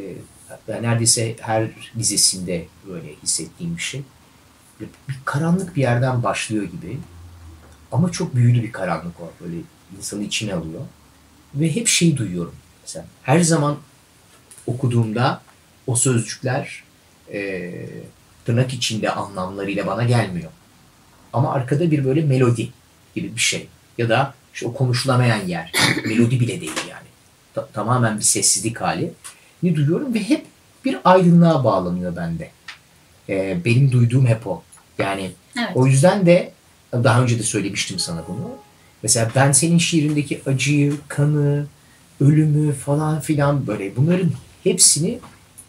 neredeyse her dizesinde böyle hissettiğim bir şey. Bir, bir karanlık bir yerden başlıyor gibi ama çok büyülü bir karanlık o böyle insanı içine alıyor ve hep şey duyuyorum mesela her zaman okuduğumda o sözcükler e, tırnak içinde anlamlarıyla bana gelmiyor. Ama arkada bir böyle melodi gibi bir şey. Ya da işte o konuşulamayan yer. Melodi bile değil yani. Ta- tamamen bir sessizlik hali. Ne duyuyorum ve hep bir aydınlığa bağlanıyor bende. Ee, benim duyduğum hep o. Yani Evet. o yüzden de daha önce de söylemiştim sana bunu. Mesela ben senin şiirindeki acıyı, kanı, ölümü falan filan böyle bunların hepsini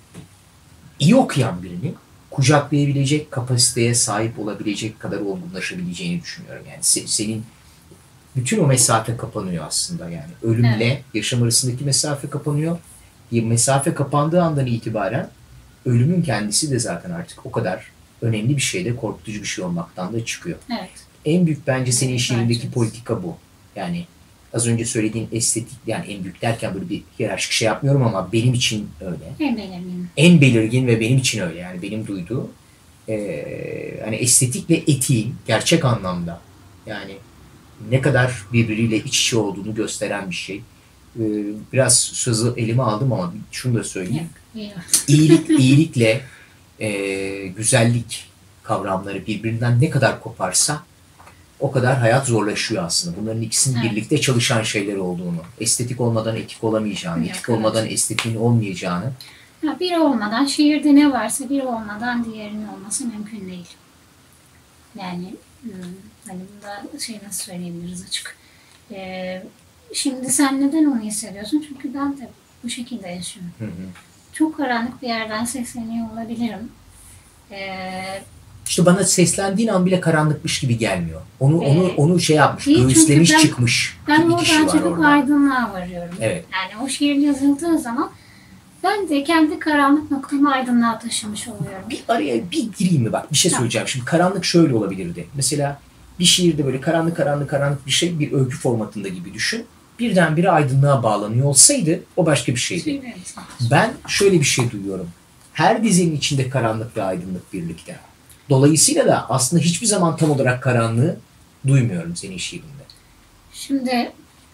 iyi okuyan birini kucaklayabilecek kapasiteye sahip olabilecek kadar olgunlaşabileceğini düşünüyorum. Yani se- senin bütün o mesafe kapanıyor aslında yani. Ölümle Evet. yaşam arasındaki mesafe kapanıyor. Bir mesafe kapandığı andan itibaren ölümün kendisi de zaten artık o kadar önemli bir şeyde korkutucu bir şey olmaktan da çıkıyor. Evet. En büyük bence senin Evet, şiirindeki bence. politika bu. Yani az önce söylediğin estetik yani en büyük derken böyle bir hiyerarşik şey yapmıyorum ama benim için öyle. En belirgin. En belirgin ve benim için öyle yani benim duyduğum eee hani estetikle etiğin gerçek anlamda yani ne kadar birbiriyle iç içe olduğunu gösteren bir şey. Eee, biraz sözü elime aldım ama şunu da söyleyeyim. İyi. İyilik, iyilikle eee, güzellik kavramları birbirinden ne kadar koparsa o kadar hayat zorlaşıyor aslında. Bunların ikisinin Evet. birlikte çalışan şeyler olduğunu, estetik olmadan etik olamayacağını, Yok, etik evet. olmadan estetiğin olmayacağını Ya biri olmadan, şiirde ne varsa biri olmadan diğerinin olması mümkün değil. Yani hmm, hani bunda şey nasıl söyleyebiliriz açık. Ee, şimdi sen neden onu hissediyorsun? Çünkü ben de bu şekilde yaşıyorum. Hı hı. Çok karanlık bir yerden sesleniyor olabilirim. Ee, İşte bana seslendiğin an bile karanlıkmış gibi gelmiyor. Onu Ee, onu onu şey yapmış, değil, çünkü göğüslemiş, ben- çıkmış. ben Bir kişi oradan var çıkıp orada. aydınlığa varıyorum. Evet. Yani o şiir yazıldığı zaman ben de kendi karanlık noktamı aydınlığa taşımış oluyorum. Bir araya bir gireyim mi bak bir şey Tamam. söyleyeceğim. Şimdi karanlık şöyle olabilirdi. Mesela bir şiirde böyle karanlık karanlık karanlık bir şey bir öykü formatında gibi düşün. Birdenbire aydınlığa bağlanıyor olsaydı o başka bir şeydi. Söylüyorum sana. Ben şöyle bir şey duyuyorum. Her dizinin içinde karanlık ve aydınlık birlikte. Dolayısıyla da aslında hiçbir zaman tam olarak karanlığı duymuyorum senin şiirinde. Şimdi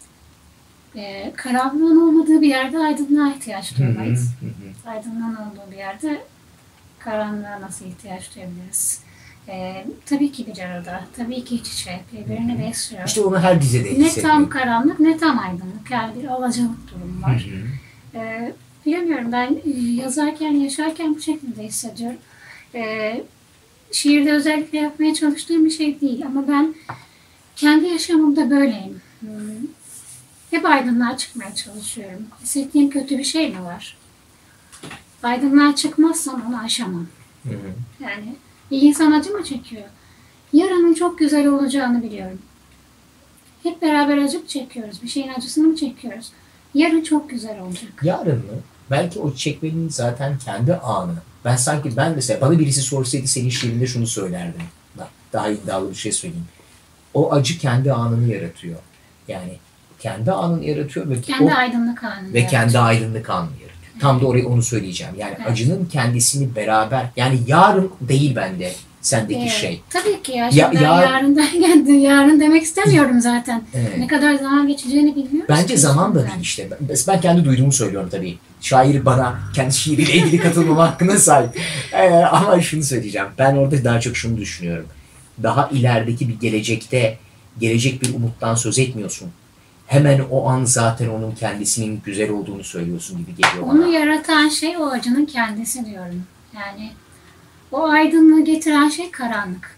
e, karanlığın olmadığı bir yerde aydınlığa ihtiyaç duymayız. Hı hı. Aydınlığın olduğu bir yerde karanlığa nasıl ihtiyaç duyabiliriz? E, tabii ki bir arada, tabii ki iç içe, birbirini besliyor. İşte onu her dizede Ne hissetmiyorum. tam karanlık ne tam aydınlık. Yani bir alacalık durum Hı var. hı. E, bilemiyorum ben e, yazarken, yaşarken bu şekilde hissediyorum. E, şiirde özellikle yapmaya çalıştığım bir şey değil ama ben kendi yaşamımda böyleyim. Hmm. Hep aydınlığa çıkmaya çalışıyorum. Hissettiğim kötü bir şey mi var? Aydınlığa çıkmazsam onu aşamam. Hı hı. Yani bir insan acı mı çekiyor? Yarının çok güzel olacağını biliyorum. Hep beraber acı mı çekiyoruz? Bir şeyin acısını mı çekiyoruz? Yarın çok güzel olacak. Yarın mı? Belki o çekmenin zaten kendi anı. Ben sanki ben mesela bana birisi sorsaydı senin şiirinde şunu söylerdim. Bak daha iddialı bir şey söyleyeyim. O acı kendi anını yaratıyor. Yani kendi anını yaratıyor ve Kendi o, aydınlık anını ve yaratıyor. kendi aydınlık anını yaratıyor. Tam da orayı onu söyleyeceğim. Yani Evet. acının kendisini beraber yani yarın değil bende sendeki Evet, şey. tabii ki ya. Ya- Şimdi ben ya- yarından geldi. Yarın demek istemiyorum zaten. Evet. Ne kadar zaman geçeceğini bilmiyoruz. Bence ki zaman da şimdi. değil işte. Ben, ben kendi duyduğumu söylüyorum tabii. Şair bana kendi şiiriyle ilgili katılmama hakkına sahip. Ee, ama şunu söyleyeceğim. Ben orada daha çok şunu düşünüyorum. Daha ilerideki bir gelecekte gelecek bir umuttan söz etmiyorsun. Hemen o an zaten onun kendisinin güzel olduğunu söylüyorsun gibi geliyor bana. Onu yaratan şey o acının kendisi diyorum. Yani o aydınlığı getiren şey karanlık.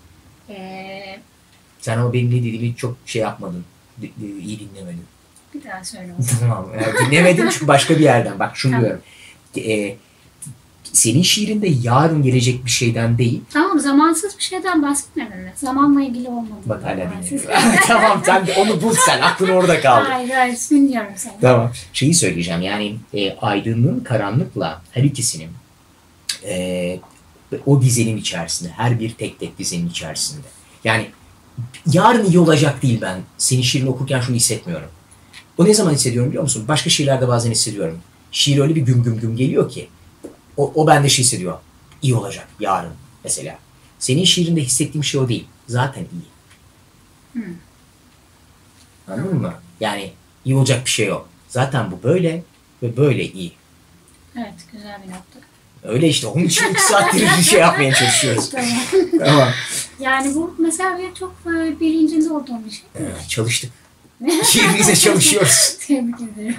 Ee, Sen ama benim ne dediğimi çok şey yapmadın. D- d- iyi dinlemedin. bir daha söyle o zaman. Tamam. Yani dinlemedim çünkü başka bir yerden. Bak şunu Tamam. diyorum. Ee, senin şiirinde yarın gelecek bir şeyden değil. Tamam, zamansız bir şeyden bahsetmedin mi? Zamanla ilgili olmadı. Bak hala dinliyorum. Tamam sen de onu bul sen. Aklın orada kaldı. Hayır hayır, dinliyorum seni. Tamam. Şeyi söyleyeceğim. Yani e, aydınlığın karanlıkla her ikisinin e, o dizenin içerisinde. Her bir tek tek dizenin içerisinde. Yani yarın iyi olacak değil ben. Senin şiirini okurken şunu hissetmiyorum. O ne zaman hissediyorum biliyor musun? Başka şiirlerde bazen hissediyorum. Şiir öyle bir güm güm güm geliyor ki. O, o bende şey hissediyor. İyi olacak yarın mesela. Senin şiirinde hissettiğim şey o değil. Zaten iyi. Hmm. Anladın mı? Yani iyi olacak bir şey yok. Zaten bu böyle ve böyle iyi. Evet, güzel bir nokta. Öyle işte. Onun için iki saattir bir şey yapmaya çalışıyoruz. Tamam. Tamam. Yani bu mesela benim çok e, bilincinde olduğum bir şey. Evet, çalıştık. Şiirimize çalışıyoruz. Tebrik ederim.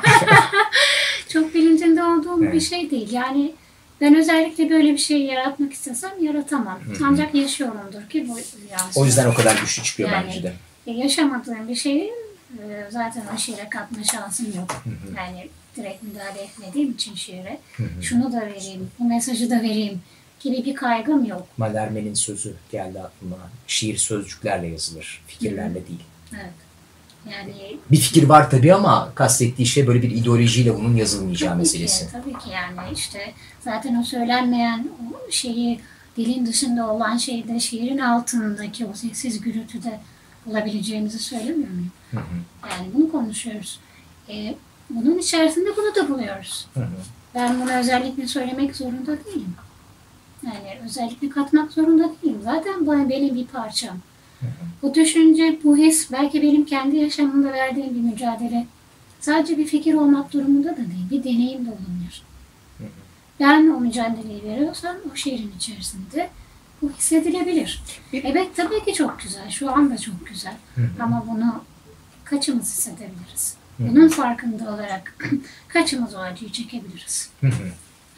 Çok bilincinde olduğum Evet. bir şey değil. Yani ben özellikle böyle bir şey yaratmak istesem yaratamam. Hı hı. Ancak yaşıyorumdur ki bu yansıyor. O yüzden o kadar güçlü çıkıyor Yani- bence de. E, yaşamadığım bir şeyi e, zaten o şiire katma şansım yok. Hı hı. Yani direkt müdahale etmediğim için şiire. Hı hı. Şunu da vereyim, bu mesajı da vereyim gibi bir kaygım yok. Malerme'nin sözü geldi aklıma. Şiir sözcüklerle yazılır. Fikirlerle değil. Evet. Yani Bir fikir var tabii ama kastettiği şey böyle bir ideolojiyle bunun yazılmayacağı tabii meselesi. ki, tabii ki yani işte zaten o söylenmeyen o şeyi, dilin dışında olan şeyi de şiirin altındaki o sessiz gürültüde bulabileceğimizi söylemiyor muyum? Hı hı. Yani bunu konuşuyoruz. E, bunun içerisinde bunu da buluyoruz. Hı hı. Ben bunu özellikle söylemek zorunda değilim. Yani özellikle katmak zorunda değilim. Zaten bu benim bir parçam. Hı hı. Bu düşünce, bu his belki benim kendi yaşamımda verdiğim bir mücadele. Sadece bir fikir olmak durumunda da değil, bir deneyim de olabilir. Hı hı. Ben o mücadeleyi veriyorsam o şiirin içerisinde bu hissedilebilir. Evet tabii ki çok güzel, şu anda çok güzel. Hı hı. Ama bunu kaçımız hissedebiliriz? Hı hı. Bunun farkında olarak kaçımız o acıyı çekebiliriz? Hı hı.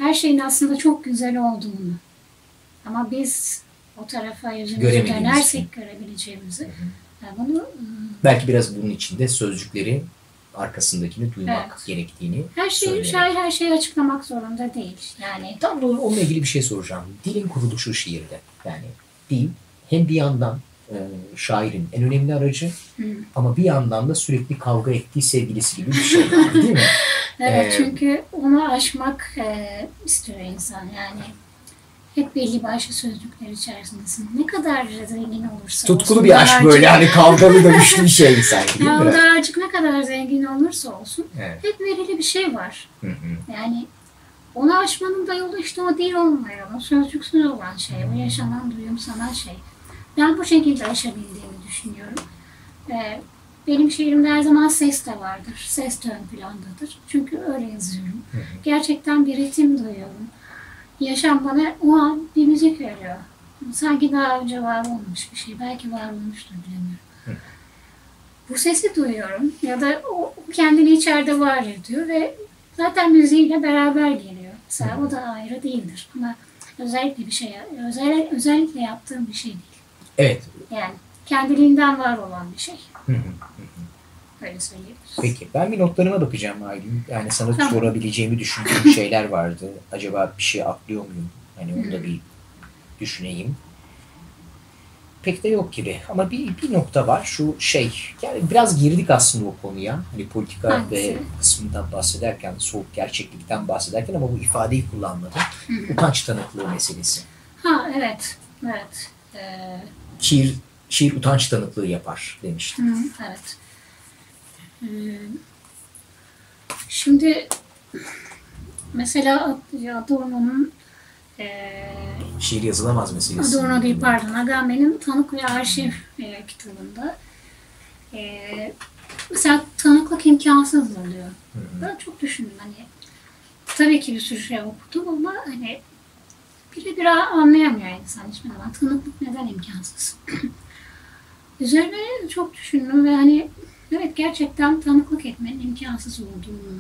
her şeyin aslında çok güzel olduğunu ama biz o tarafa yüzümüzü Göremediğimiz dönersek için. görebileceğimizi. Hı hı. Yani bunu Belki biraz bunun içinde sözcükleri arkasındakini duymak Evet. gerektiğini her şeyi söyleyerek. şair her şeyi açıklamak zorunda değil. Yani Tam da onunla ilgili bir şey soracağım. Dilin kuruluşu şiirde. Yani dil hem bir yandan e, şairin en önemli aracı hı. ama bir yandan da sürekli kavga ettiği sevgilisi gibi bir şey yani, değil mi? Evet, Ee, çünkü onu aşmak e, istiyor insan. Yani hep belli başlı sözcükler içerisindesin. Ne kadar zengin olursa Tutkulu olsun, bir aşk dağarcık- böyle hani kavgalı dövüşlü bir şey sanki değil Ya o mi? dağarcık ne kadar zengin olursa olsun Evet. hep verili bir şey var. Hı hı. Yani onu aşmanın da yolu işte o değil olmuyor. O sözcüksüz olan şey, o yaşanan, duyumsanan şey. Ben bu şekilde aşabildiğimi düşünüyorum. Ee, benim şiirimde her zaman ses de vardır. Ses de ön plandadır. Çünkü öyle yazıyorum. Hı hı. Gerçekten bir ritim duyuyorum. Yaşam bana o an bir müzik veriyor. Sanki daha önce var olmuş bir şey. Belki var olmuştur, bilemiyorum. Hı. Bu sesi duyuyorum ya da o kendini içeride var ediyor ve zaten müziğiyle beraber geliyor. Mesela o da ayrı değildir ama özellikle bir şey, özel, özellikle yaptığım bir şey değil. Evet. Yani kendiliğinden var olan bir şey. Hı hı. Öyle söyleyebiliriz. Peki ben bir notlarıma bakacağım Aylin. Yani sana Tamam. sorabileceğimi düşündüğüm şeyler vardı. Acaba bir şey atlıyor muyum? Hani onu da bir düşüneyim. Pek de yok gibi. Ama bir, bir nokta var. Şu şey. Yani biraz girdik aslında o konuya. Hani politika Hangisi? ve kısmından bahsederken, soğuk gerçeklikten bahsederken ama bu ifadeyi kullanmadım. Utanç tanıklığı meselesi. Ha evet. Evet. Ee, Şiir, şiir utanç tanıklığı yapar demiştim. Hı, evet. Ee, Şimdi mesela Adorno'nun eee Şiir yazılamaz meselesi. Adorno değil pardon Agamben'in Tanık ve Arşiv e, kitabında eee mesela tanıklık imkansız oluyor. Hı hı. Ben çok düşündüm hani tabii ki bir sürü şey okudum ama hani birebir anlayamıyor insan hiçbir zaman. Tanıklık neden imkansız? Üzerine çok düşündüm ve hani evet gerçekten tanıklık etmenin imkansız olduğunu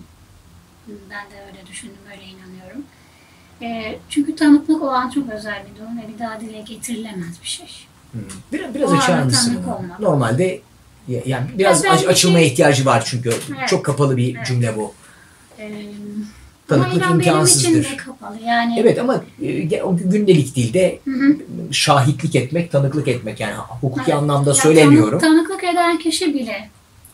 ben de öyle düşündüm, öyle inanıyorum. E, çünkü tanıklık o an çok özel bir durum ve bir daha dile getirilemez bir şey. Hı. Biraz, biraz O açar anda mısın tanık bunu? olmak. Normalde ya- yani biraz Ya ben aç- bir açılmaya şey- ihtiyacı var çünkü. Evet. Çok kapalı bir Evet. cümle bu. E, Tanıklık ama inan benim için imkansızdır. de kapalı. Yani, Evet ama e, o gündelik dilde Hı hı. şahitlik etmek, tanıklık etmek yani hukuki Evet. anlamda Ya söylemiyorum. Tanık, tanıklık eden kişi bile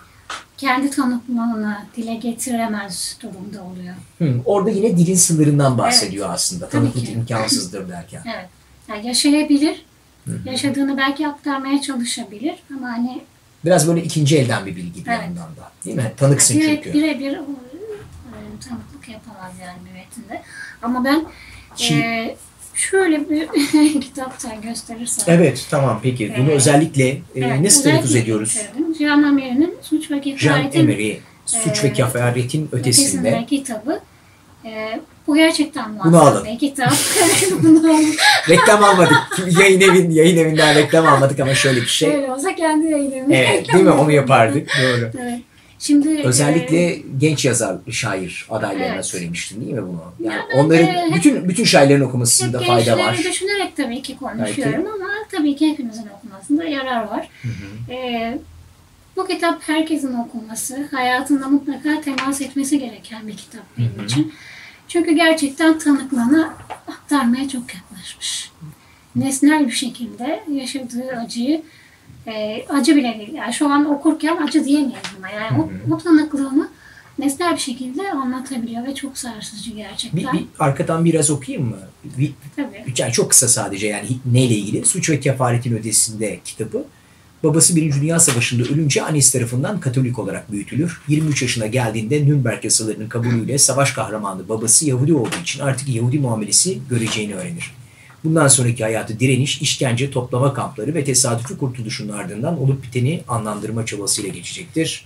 kendi tanıklığını dile getiremez durumda oluyor. Hı, orada yine dilin sınırından bahsediyor aslında. Tabii Tanıklık ki. imkansızdır derken. Evet. Yani yaşayabilir, Hı hı. yaşadığını belki aktarmaya çalışabilir ama hani Biraz böyle ikinci elden bir bilgi bir Evet. yandan da. Değil mi? Tanıksın yani çünkü. bire, birebir e, tanıklık yapamaz yani bir metinde. Ama ben Şi- e, şöyle bir kitaptan gösterirsem. Evet tamam peki. Bunu Evet. özellikle e, Evet, nasıl telaffuz özellikle ediyoruz? getirdim. Jean Améry'nin Suç ve Jean Kefaret'in Emery, Suç ve e, Kefaret'in ötesinde ötesinde. kitabı. E, bu gerçekten Bunu muazzam alın. bir kitap. Bunu alın. Reklam almadık. Yayın evin yayın evinden reklam almadık ama şöyle bir şey. Öyle olsa kendi yayınımı. Evet, değil mi? Onu yapardık. Doğru. Evet. Şimdi Özellikle e, genç yazar, şair adaylarına Evet. söylemiştin değil mi bunu? Yani Ya ben onların de hep- bütün bütün şairlerin hep okumasında fayda gençleri var. düşünerek tabii ki konuşuyorum ama tabii ki hepimizin okumasında yarar var. Hı hı. E, bu kitap herkesin okuması, hayatında mutlaka temas etmesi gereken bir kitap benim Hı hı. için. Çünkü gerçekten tanıklığına aktarmaya çok yaklaşmış. Nesnel bir şekilde yaşadığı acıyı, e, acı bile değil. Yani şu an okurken acı diyemeyiz ama yani Hı o, o tanıklığını nesnel bir şekilde anlatabiliyor ve çok sarsıcı Bir, gerçekten. bir arkadan biraz okuyayım mı? Bir, Tabii. yani çok kısa sadece yani neyle ilgili? Suç ve Kefaret'in Ötesinde kitabı. Babası Birinci Dünya Savaşı'nda ölünce annesi tarafından Katolik olarak büyütülür. yirmi üç yaşına geldiğinde Nürnberg yasalarının kabulüyle savaş kahramanı babası Yahudi olduğu için artık Yahudi muamelesi göreceğini öğrenir. Bundan sonraki hayatı direniş, işkence, toplama kampları ve tesadüfi kurtuluşun ardından olup biteni anlandırma çabasıyla geçecektir.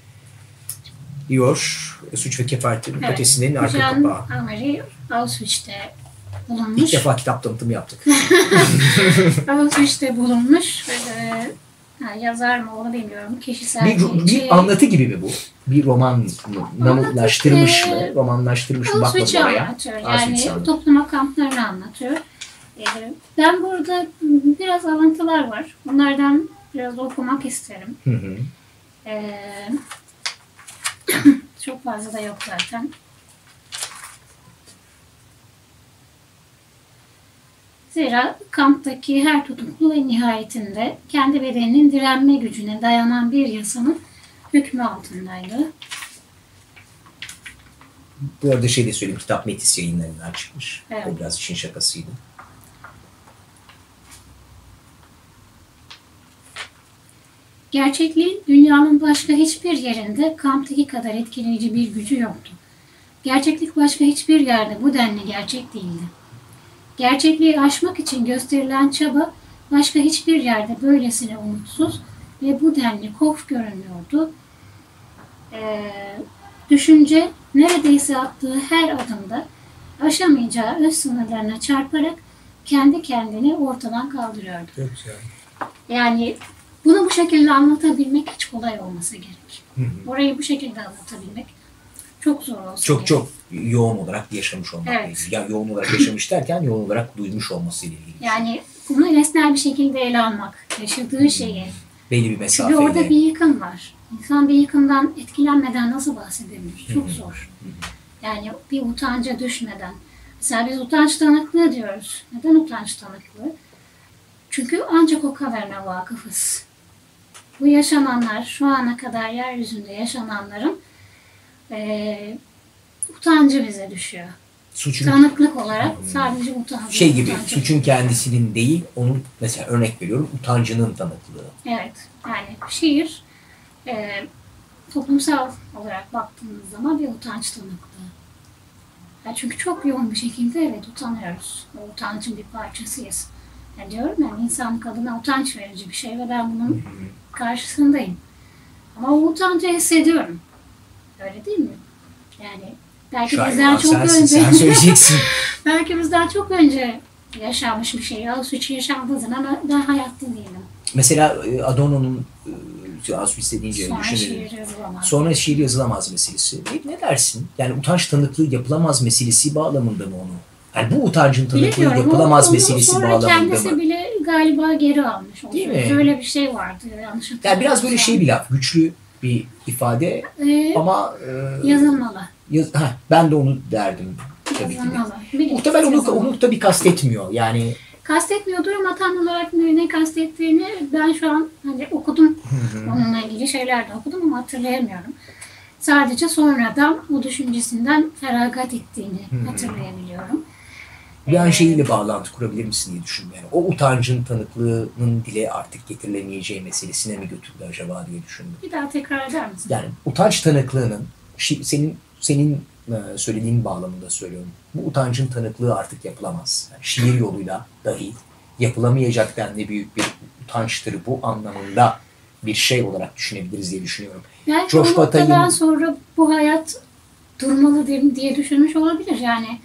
Diyor Suç ve Kefaret'in Evet. Ötesi'nin arka Jean kapağı. Améry Auschwitz'te İlk bulunmuş. defa kitap tanıtımı yaptık. Auschwitz'te bulunmuş. Ve, e, Ha, yazar mı onu bilmiyorum. Kişisel Bir, bir şey, anlatı gibi mi bu? Bir roman namılaştırmış e, mı? Romanlaştırmış mı? Bakmadım Auschwitz'i oraya. anlatıyor. Auschwitz'i Yani anlatıyor. toplama kamplarını anlatıyor. E, ben burada biraz alıntılar var. Bunlardan biraz okumak isterim. Hı hı. E, çok fazla da yok zaten. Zira kamptaki her tutuklu ve nihayetinde kendi bedeninin direnme gücüne dayanan bir yasanın hükmü altındaydı. Bu arada şey de söyleyeyim, kitap Metis yayınlarından çıkmış. Evet. O biraz işin şakasıydı. Gerçekliğin dünyanın başka hiçbir yerinde kamptaki kadar etkileyici bir gücü yoktu. Gerçeklik başka hiçbir yerde bu denli gerçek değildi. Gerçekliği aşmak için gösterilen çaba başka hiçbir yerde böylesine umutsuz ve bu denli hof görünüyordu. Ee, düşünce neredeyse attığı her adımda aşamayacağı öz sınırlarına çarparak kendi kendini ortadan kaldırıyordu. Çok güzel. Yani bunu bu şekilde anlatabilmek hiç kolay olmasa gerek. Hı hı. Orayı bu şekilde anlatabilmek çok zor olsa Çok gerek. çok yoğun olarak yaşamış olmakla Evet. ilgili. Yani yoğun olarak yaşamış derken yoğun olarak duymuş olmasıyla ilgili. Yani bunu nesnel bir şekilde ele almak, yaşadığı şeyi. Belli bir Çünkü mesafeyle. orada bir yıkım var. İnsan bir yıkımdan etkilenmeden nasıl bahsedebilir? Çok zor. Yani bir utanca düşmeden. Mesela biz utanç tanıklığı diyoruz. Neden utanç tanıklığı? Çünkü ancak o kaverine vakıfız. Bu yaşananlar, şu ana kadar yeryüzünde yaşananların eee utancı bize düşüyor. Suçun Tanıklık olarak sadece utancı. şey gibi, utancı suçun kendisinin değil, onun mesela örnek veriyorum, utancının tanıklığı. Evet, yani şiir e, toplumsal olarak baktığımız zaman bir utanç tanıklığı. Yani çünkü çok yoğun bir şekilde evet utanıyoruz. O utancın bir parçasıyız. Yani diyorum ya insanlık adına utanç verici bir şey ve ben bunun karşısındayım. Ama o utancı hissediyorum. Öyle değil mi? Yani belki Şair bizden olan çok sensin, önce sen söyleyeceksin. belki bizden çok önce yaşanmış bir şey. Auschwitz yaşandığı zaman ben hayatta değilim. Mesela e, Adorno'nun e, Auschwitz'te deyince Sonra düşünelim. şiir yazılamaz. Sonra şiir yazılamaz meselesi. Ne, ne dersin? Yani utanç tanıklığı yapılamaz meselesi bağlamında mı onu? Yani bu utancın tanıklığı Bilmiyorum, yapılamaz onu- onu meselesi sonra bağlamında kendisi mı? bile galiba geri almış. Değil olsun. mi? Öyle bir şey vardı yanlış hatırlamıyorsam. Yani biraz böyle şey bir laf, güçlü bir ifade Ee, ama e, yazılmalı. yaz- heh, ben de onu derdim tabii ki de. Yazılmalı. Bilin- Muhtemelen onu, yazılmalı. onu tabii kastetmiyor. Yani Kastetmiyordur ama tam olarak ne, ne kastettiğini ben şu an hani okudum. Onunla ilgili şeyler de okudum ama hatırlayamıyorum. Sadece sonradan o düşüncesinden feragat ettiğini hatırlayabiliyorum. bir an Ee, şeyiyle bağlantı kurabilir misin diye düşündüm. Yani o utancın tanıklığının dile artık getirilemeyeceği meselesine mi götürdü acaba diye düşündüm. Bir daha tekrar eder misin? Yani utanç tanıklığının şi- senin senin e, söylediğin bağlamında söylüyorum. Bu utancın tanıklığı artık yapılamaz. Yani şiir yoluyla dahi yapılamayacak denli büyük bir utançtır bu anlamında bir şey olarak düşünebiliriz diye düşünüyorum. Belki Josh o noktadan Bataille'in- sonra bu hayat durmalı diye diye düşünmüş olabilir. Yani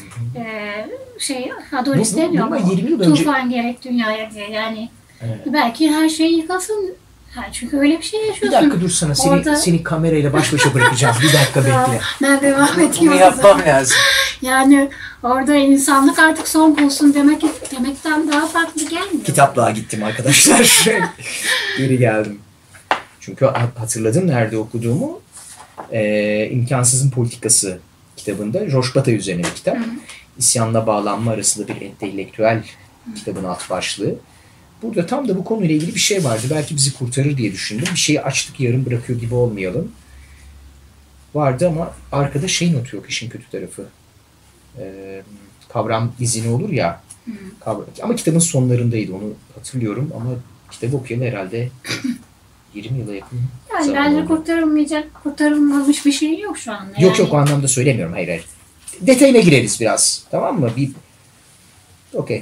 e, şey Adonis Bu- bu- demiyor bundan mu? yirmi yıl önce- Tufan gerek dünyaya diye. Yani Evet. belki her şey yıkılsın. Ha, çünkü öyle bir şey Bir yaşıyorsun. dakika dursana seni, Orada- seni kamerayla baş başa bırakacağım. Bir dakika bekle. Ben devam edeyim. Bunu o yapmam zaman. lazım. Yani orada insanlık artık son bulsun demek demekten daha farklı gelmiyor. Kitaplığa gittim arkadaşlar. Geri geldim. Çünkü ha- hatırladım nerede okuduğumu. Ee, İmkansızın Politikası kitabında Josh Bataille üzerine bir kitap. İsyanla bağlanma arasında bir entelektüel kitabın alt başlığı. Burada tam da bu konuyla ilgili bir şey vardı. Belki bizi kurtarır diye düşündüm. Bir şeyi açtık yarım bırakıyor gibi olmayalım. Vardı ama arkada şey notu yok işin kötü tarafı. Ee, kavram izini olur ya. Kavram, ama kitabın sonlarındaydı onu hatırlıyorum ama kitabı okuyalı herhalde yirmi yıla yakın. Yani zaman bence oldu. kurtarılmayacak, kurtarılmamış bir şey yok şu anda. Yok yani, yok o anlamda söylemiyorum. Hayır hayır. Detayına gireriz biraz. Tamam mı? Bir okey.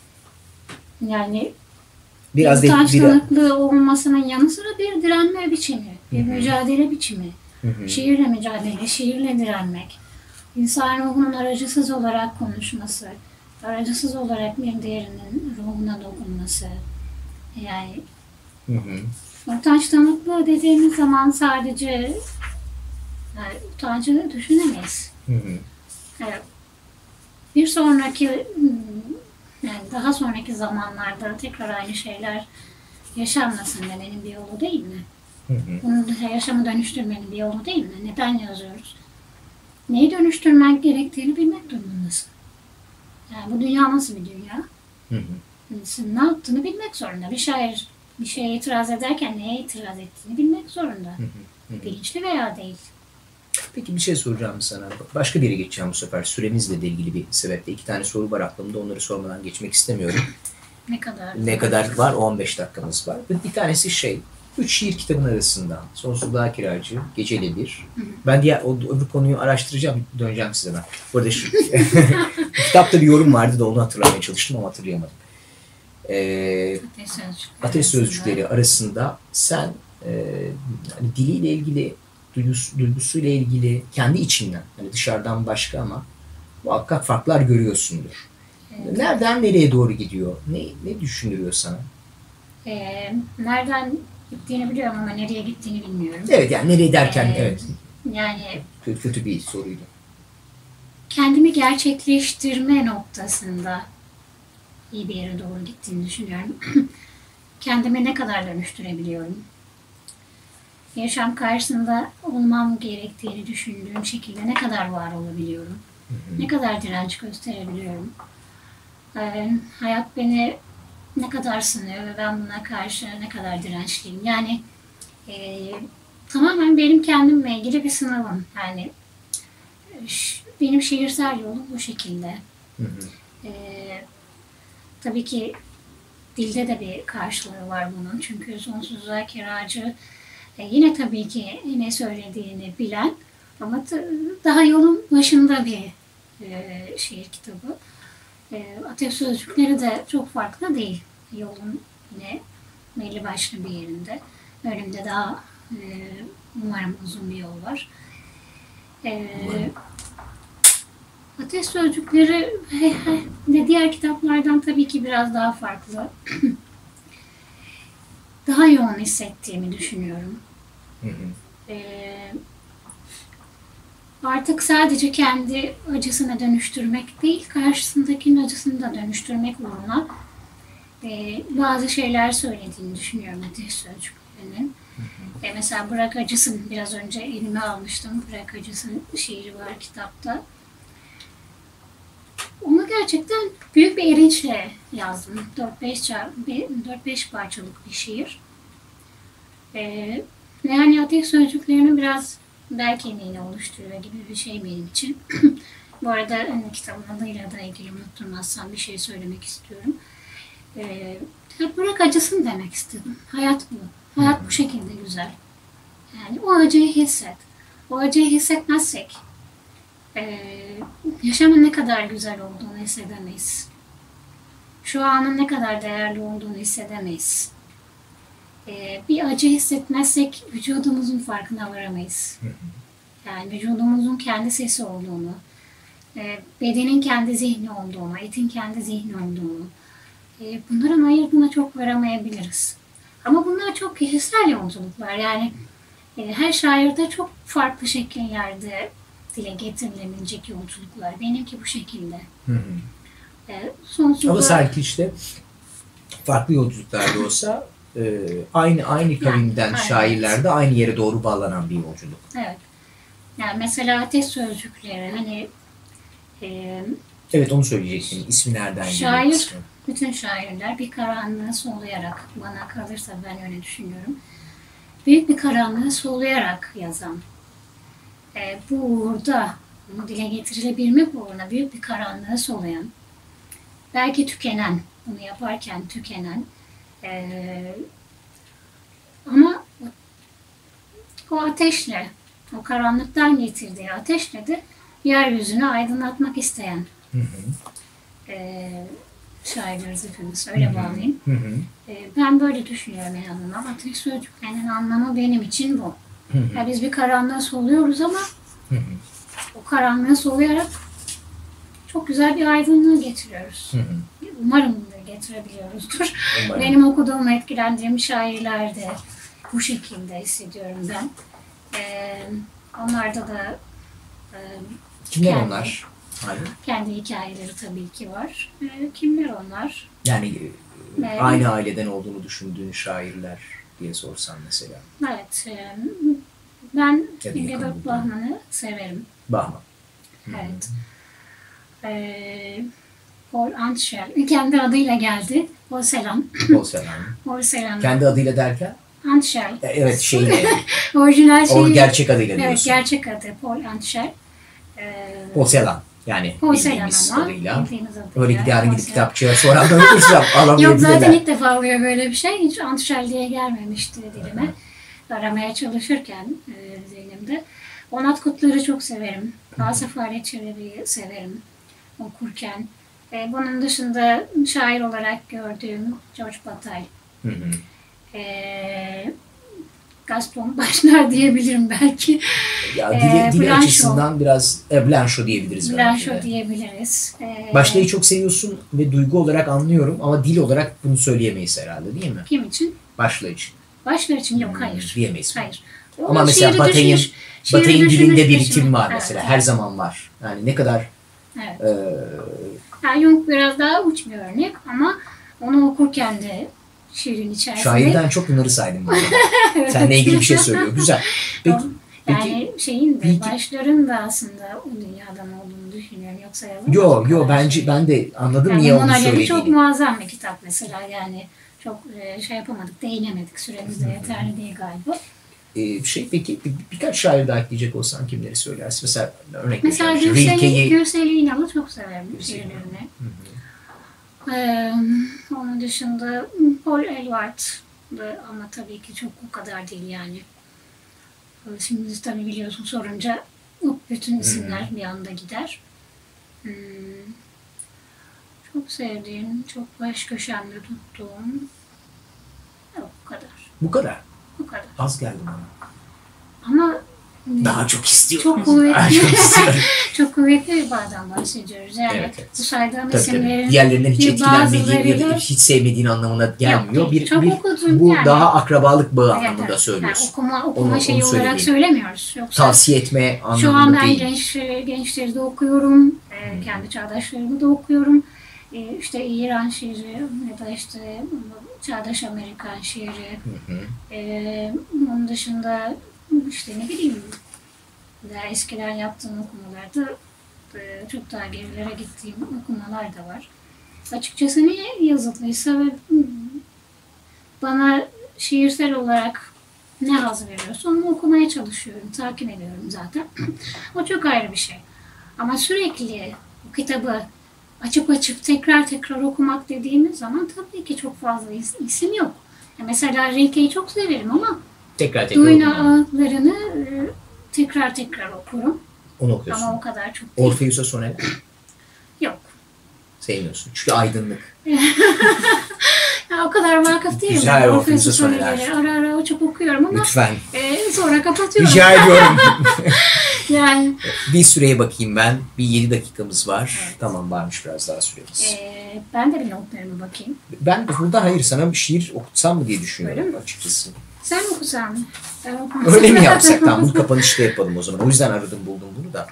Yani Biraz bir de utanç bir tanıklığı olmasının yanı sıra bir direnme biçimi, bir Hı hı. mücadele biçimi. Hı hı. Şiirle mücadele, şiirle direnmek. İnsan ruhunun aracısız olarak konuşması, aracısız olarak bir diğerinin ruhuna dokunması. Yani Hı hı. Utanç tanıklığı dediğimiz zaman sadece yani utancı düşünemeyiz. Hı hı. Evet. Bir sonraki yani daha sonraki zamanlarda tekrar aynı şeyler yaşanmasın demenin bir yolu değil mi? Hı hı. Bunu yaşamı dönüştürmenin bir yolu değil mi? Neden yazıyoruz? Neyi dönüştürmek gerektiğini bilmek durumundasın. Yani bu dünya nasıl bir dünya? Hı hı. Sen ne yaptığını bilmek zorunda. Bir şair bir şeye itiraz ederken neye itiraz ettiğini bilmek zorunda. Hı hı. Hı hı. Bilinçli veya değil. Peki bir şey soracağım sana. Başka bir yere geçeceğim bu sefer. Süremizle de ilgili bir sebeple. İki tane soru var aklımda. Onları sormadan geçmek istemiyorum. Ne kadar? Ne kadar var? on beş dakikamız var. Bir tanesi şey. Üç şiir kitabın arasında. Sonsuzluğa Kiracı, Geceyle Bir. Hı hı. Ben diğer o, öbür konuyu araştıracağım. Döneceğim size ben. Bu arada şu, kitapta bir yorum vardı da onu hatırlamaya çalıştım ama hatırlayamadım. Ee, Ateş Sözcükleri, Ateş Sözcükleri arasında sen e, hani diliyle ilgili, duygus, duygusuyla ilgili kendi içinden, hani dışarıdan başka ama muhakkak farklar görüyorsundur. Evet. Nereden nereye doğru gidiyor? Ne, ne düşündürüyor sana? Ee, nereden gittiğini biliyorum ama nereye gittiğini bilmiyorum. Evet yani nereye derken Ee, evet. Yani Kötü, kötü bir soruydu. kendimi gerçekleştirme noktasında iyi bir yere doğru gittiğini düşünüyorum. Kendimi ne kadar dönüştürebiliyorum? Yaşam karşısında olmam gerektiğini düşündüğüm şekilde ne kadar var olabiliyorum? Hı hı. Ne kadar direnç gösterebiliyorum? Ee, hayat beni ne kadar sınıyor ve ben buna karşı ne kadar dirençliyim? Yani e, tamamen benim kendimle ilgili bir sınavım. Yani ş- benim şiirsel yolum bu şekilde. Hı hı. Ee, tabii ki dilde de bir karşılığı var bunun. Çünkü Sonsuzluğa Kiracı e, yine tabii ki ne söylediğini bilen ama t- daha yolun başında bir e, şiir kitabı. E, Ateş Sözcükleri de çok farklı değil. Yolun yine belli başlı bir yerinde. Önümde daha e, umarım uzun bir yol var. E, Umarım. Ateş Sözcükleri he, he, de diğer kitaplardan tabii ki biraz daha farklı. Daha yoğun hissettiğimi düşünüyorum. Hı hı. Ee, artık sadece kendi acısına dönüştürmek değil, karşısındakinin acısını da dönüştürmek uğruna e, bazı şeyler söylediğini düşünüyorum Ateş Sözcükleri'nin. E, mesela Bırak Acısın, biraz önce elime almıştım. Bırak Acısın şiiri var kitapta. Onu gerçekten büyük bir erinçle yazdım. dört beş parçalık bir şiir. Ee, yani Ateş Sözcüklerinin biraz bel kemiğini oluşturuyor gibi bir şey benim için. Bu arada hani, kitabın adıyla da ilgili unutturmazsam bir şey söylemek istiyorum. Ee, bırak acısın demek istedim. Hayat bu. Hayat bu şekilde güzel. Yani o acıyı hisset. O acıyı hissetmezsek e, yaşamın ne kadar güzel olduğunu hissedemeyiz. Şu anın ne kadar değerli olduğunu hissedemeyiz. Ee, bir acı hissetmezsek vücudumuzun farkına varamayız. Yani vücudumuzun kendi sesi olduğunu, e, bedenin kendi zihni olduğunu, etin kendi zihni olduğunu, e, bunların ayırdığına çok varamayabiliriz. Ama bunlar çok kişisel yolculuklar. Yani e, her şairde çok farklı şekillerde dile getirilebilecek yolculuklar. Benimki bu şekilde. Hı hı. E, sonsuzluğa... Ama sanki işte farklı yolculuklarda olsa e, aynı aynı kavimden Yani, şairlerde aynı yere doğru bağlanan bir yolculuk. Evet. Yani mesela Ateş Sözcükleri hani e, Evet onu söyleyecektim. İsmi nereden geliyor? şair, ismi? bütün şairler bir karanlığı soluyarak, bana kalırsa ben öyle düşünüyorum, büyük bir karanlığı soluyarak yazan, e, bu uğurda bunu dile getirilebilmek uğruna büyük bir karanlığı soluyan, belki tükenen, bunu yaparken tükenen, e, ama o, o ateşle, o karanlıktan getirdiği ateşle de yeryüzünü aydınlatmak isteyen Hı hı. e, şairleriz hepimiz. Öyle Hı hı. bağlayayım. Hı hı. E, ben böyle düşünüyorum en azından. Ateş Sözcüklerinin anlamı benim için bu. Hı hı. Ya biz bir karanlığı soluyoruz ama Hı hı. o karanlığı soluyarak çok güzel bir aydınlığı getiriyoruz. Hı hı. Umarım da getirebiliyoruzdur. Umarım. Benim okuduğum, etkilendiğim şairler de bu şekilde hissediyorum ben. Ee, onlarda da e, Kimler kendi, onlar? Hayır. kendi hikayeleri tabii ki var. Ee, kimler onlar? Yani e, Evet. aynı aileden olduğunu düşündüğün şairler diye sorsam mesela. Evet. E, ben Ya da yakın Ingeborg bulduğun. Bachmann'ı severim. Bahman. Evet. Ee, Paul Antschel. Kendi adıyla geldi. Porselan. Porselan. Porselan. Kendi adıyla derken? Antschel. E, Evet şeyle. Orijinal şeyi. O gerçek adıyla Evet, diyorsun. gerçek adı Paul Antschel. Ee, Porselan. Yani Porselan bildiğimiz ama. adıyla. Bildiğimiz adıyla. Öyle yarın gidip Porselan. kitapçıya soran da olursam Yok alamayabilirler. zaten ilk defa oluyor böyle bir şey. Hiç Antschel diye gelmemişti dilime. Aramaya çalışırken e, zihnimde. Onat Kutlar'ı çok severim. Asaf Halet Çelebi'yi severim okurken. E, bunun dışında şair olarak gördüğüm George Bataille. Hı hı. E, Gaston Bachelard diyebilirim belki. Ya dili, Ee, dili Blanchot. açısından biraz e, Blanchot diyebiliriz. belki Blanchot de. diyebiliriz. E, Başlayı çok seviyorsun ve duygu olarak anlıyorum ama dil olarak bunu söyleyemeyiz herhalde değil mi? Kim için? Başla için. Başlar için yok, Hmm, hayır. diyemeyiz. Hayır. Ama O mesela şiiri Bataille'in düşünmüş- şiiri Bataille'in düşünmüş dilinde bir düşünmüş. ritim var Evet, mesela. evet. Her zaman var. Yani ne kadar Evet. e, Yani Jung biraz daha uç bir örnek ama onu okurken de şiirin içerisinde. şairden çok bunları saydım. bu arada. Evet. Seninle ilgili bir şey söylüyor. Güzel. Peki, Yani şeyin de peki- başların da aslında o dünyadan olduğunu düşünüyorum. Yoksa yalan. yo yo bence ben de anladım yani niye onu Mona Lisa çok söylediğini. muazzam bir kitap mesela, yani çok e, şey yapamadık, değinemedik, süremiz de yeterli değil galiba. Ee, şey peki bir, birkaç şair daha ekleyecek olsan kimleri söylersin? Mesela örnek Mesela vereceğim. Gürseli, Rilke'yi. Gürseli İnal'ı çok severim Gürseli şiirlerini. Hı hı. Ee, onun dışında Paul Eluard da, ama tabii ki çok o kadar değil yani. Şimdi tabii biliyorsun sorunca o bütün isimler bir anda gider. Hmm, çok sevdiğim, çok baş köşemde tuttuğum yok, bu kadar. Bu kadar. Bu kadar. Az geldi bana. Ama Daha çok istiyorum. çok kuvvetli, Daha çok istiyorum. çok kuvvetli bir bağdan bahsediyoruz. Yani Evet, evet. bu saydığım Tabii, tabii. isimlerin Diğerlerinden hiç bir etkilenmediğin ya da bazılarıyla- hiç sevmediğin anlamına gelmiyor. Yok, bir, çok bir, okudum bu yani. daha akrabalık bağı Evet, anlamında evet. söylüyorsun. Yani okuma okuma Onu- şeyi onu olarak söyleyeyim. söylemiyoruz. Yoksa Tavsiye etme anlamında şu an ben değil. genç gençleri de okuyorum. E, kendi çağdaşlarımı da okuyorum. E, işte İran şiiri ya da işte çağdaş Amerikan şiiri. Hı hı. E, onun dışında işte ne bileyim, daha eskiden yaptığım okumalarda e, çok daha gerilere gittiğim okumalar da var. Açıkçası ne yazıtlıysa ve hmm, bana şiirsel olarak ne haz veriyorsa onu okumaya çalışıyorum, takip ediyorum zaten. O çok ayrı bir şey. Ama sürekli bu kitabı açıp açıp tekrar tekrar okumak dediğimiz zaman tabii ki çok fazla is- isim yok. Ya mesela Rilke'yi çok severim ama Tekrar tekrar Duyna okuma. ağıtlarını e, tekrar tekrar okurum. Onu okuyorsun. Ama o kadar çok değil. Orpheus'a soneler Yok. sevmiyorsun. Çünkü aydınlık. Ya o kadar vakıf değilim. Güzel Ben o Orpheus'u Orpheus'u söyler. soneleri ara ara çok okuyorum ama Lütfen. e, sonra kapatıyorum. Rica ediyorum. Yani Bir süreye bakayım ben. Bir yedi dakikamız var. Tamam varmış biraz daha süremiz. e, ben de bir notlarıma bakayım. Ben burada hayır sana bir şiir okutsam mı diye düşünüyorum Öyle mi? açıkçası. Sen okusan mı? Ben okumasam. Öyle mi yapsak? Tamam bunu kapanışta yapalım o zaman. O yüzden aradım buldum bunu da.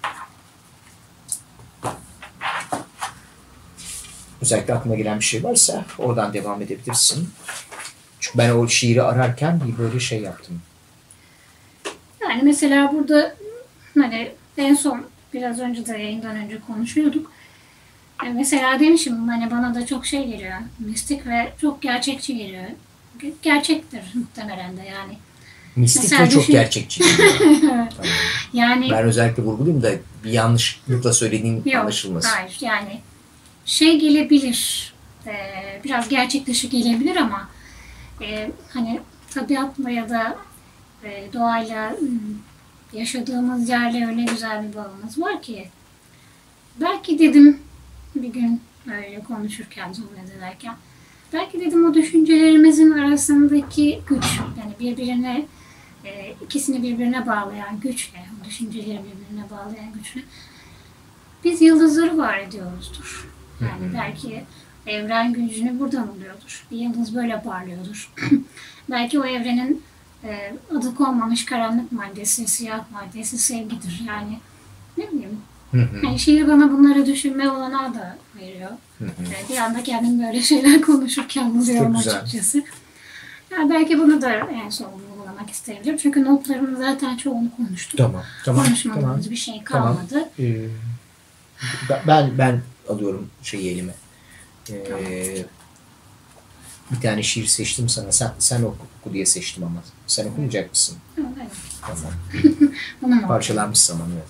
Özellikle aklıma gelen bir şey varsa oradan devam edebilirsin. Çünkü ben o şiiri ararken bir böyle şey yaptım. Yani mesela burada hani en son biraz önce de yayından önce konuşuyorduk. Yani mesela demişim hani bana da çok şey geliyor. Mistik ve çok gerçekçi geliyor. Gerçektir muhtemelen de yani. Mistik Mesela ve çok düşün- gerçekçi. Tamam. Yani Ben özellikle vurgulayayım da bir yanlışlıkla söylediğim yok, anlaşılmasın. hayır yani şey gelebilir, e, biraz gerçek dışı gelebilir ama e, hani tabiatla ya da e, doğayla hmm, yaşadığımız yerle öyle güzel bir bağımız var ki belki dedim bir gün öyle konuşurken, sohbet ederken belki dedim o düşüncelerimizin arasındaki güç, yani birbirine e, ikisini birbirine bağlayan güçle, o düşünceleri birbirine bağlayan güçle biz yıldızları var ediyoruzdur. Yani Hı hı. belki evren gücünü buradan alıyordur. Bir yıldız böyle parlıyordur. Belki o evrenin e, adı konmamış karanlık maddesi, siyah maddesi sevgidir. Yani ne bileyim. Hı hı. Yani şiir bana bunları düşünme olanağı da veriyor. Hı hı. E, bir anda kendim böyle şeyler konuşurken buluyorum Çok güzel. açıkçası. Yani belki bunu da en son uygulamak isteyebilirim. Çünkü notlarımın zaten çoğunu konuştum. Tamam. Tamam. Konuşmadığımız Tamam. bir şey Tamam. kalmadı. Ee, ben ben alıyorum şeyi elime. Ee, Tamam. Bir tane şiir seçtim sana. Sen sen oku, oku diye seçtim ama. Sen okumayacak mısın? Tamam, evet. Tamam. Bunu mu? Parçalanmış zaman, evet.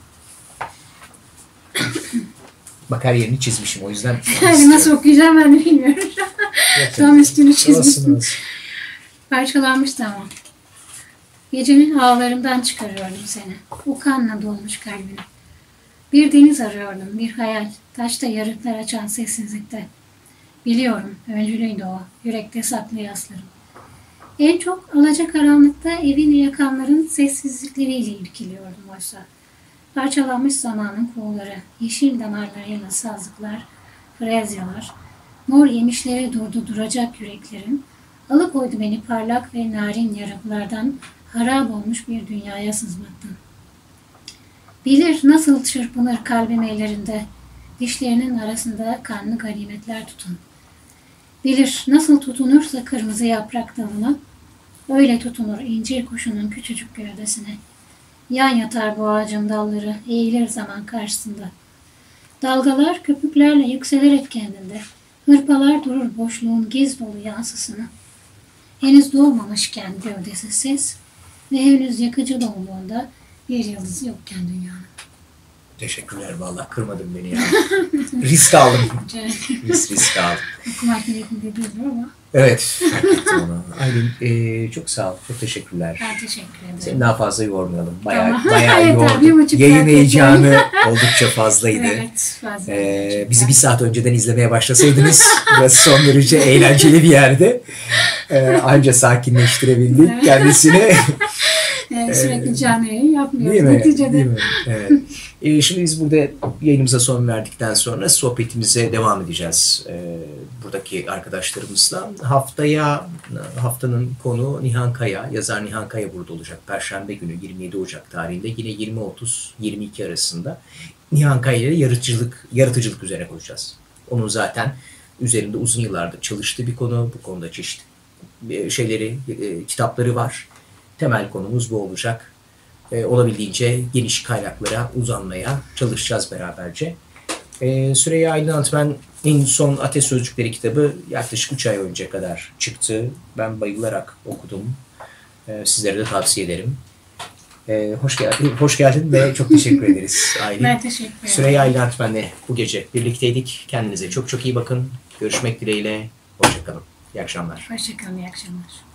Bak her yerini çizmişim o yüzden. Yani nasıl okuyacağım ben de bilmiyorum. Tam üstünü çizmiştim. Olsun olsun. Parçalanmış tamam. Gecenin havalarından çıkarıyordum seni. O kanla dolmuş kalbini. Bir deniz arıyordum, bir hayal. Taşta yarıklar açan sessizlikte. Biliyorum, öncülüydü o. Yürekte saklı yaslarım. En çok alacakaranlıkta evini yakanların sessizlikleriyle irkiliyordum oysa. Parçalanmış zamanın kuğuları, yeşil damarlarıyla sazlıklar, frezyalar, mor yemişlere durdu duracak yüreklerin, alıkoydu beni parlak ve narin yarıklardan harap olmuş bir dünyaya sızmaktan. Bilir nasıl çırpınır kalbim ellerinde, dişlerinin arasında kanlı ganimetler tutun. Bilir nasıl tutunursa kırmızı yaprak dalına, öyle tutunur incir kuşunun küçücük gövdesine. Yan yatar bu ağacın dalları, eğilir zaman karşısında. Dalgalar köpüklerle yükselerek kendinde, hırpalar durur boşluğun giz dolu yansısını. Henüz doğmamışken gövdesi ses ve henüz yakıcı dolduğunda bir yıldız yokken dünyanın. Teşekkürler vallahi kırmadın beni ya. Risk aldım. Rica Risk, risk aldım. Okumak niyetinde değilim ama Evet, hak ettim onu. Aylin, eee, çok sağ ol, çok teşekkürler. ben teşekkür ederim. Seni daha fazla yormayalım. Bayağı, Tamam. bayağı Yeter, bir yorduk. buçuk Yayın saat heyecanı oldukça fazlaydı. Evet, fazla. Ee, bizi bir saat önceden izlemeye başlasaydınız burası son derece eğlenceli bir yerde. Ee, anca sakinleştirebildik kendisini. Ee, sürekli canlı yayın yapmıyoruz. Değil mi? Neticede. Değil mi? Evet. Ee, şimdi biz burada yayınımıza son verdikten sonra sohbetimize devam edeceğiz. Ee, buradaki arkadaşlarımızla. Haftaya, haftanın konu Nihan Kaya. Yazar Nihan Kaya burada olacak. Perşembe günü yirmi yedi Ocak tarihinde yine yirmi otuz yirmi iki arasında Nihan Kaya ile yaratıcılık, yaratıcılık üzerine konuşacağız. Onun zaten üzerinde uzun yıllardır çalıştığı bir konu. Bu konuda çeşitli şeyleri, kitapları var. Temel konumuz bu olacak. Ee, olabildiğince geniş kaynaklara uzanmaya çalışacağız beraberce. Ee, Süreyya Aylin Antmen'in son Ateş Sözcükleri kitabı yaklaşık üç ay önce kadar çıktı. Ben bayılarak okudum. Ee, sizlere de tavsiye ederim. Ee, hoş geldin, hoş geldin ve çok teşekkür ederiz Aylin. Ben teşekkür ederim. Süreyya Aylin Antmen'le bu gece birlikteydik. Kendinize çok çok iyi bakın. Görüşmek dileğiyle. Hoşça kalın. İyi akşamlar. Hoşçakalın, iyi akşamlar.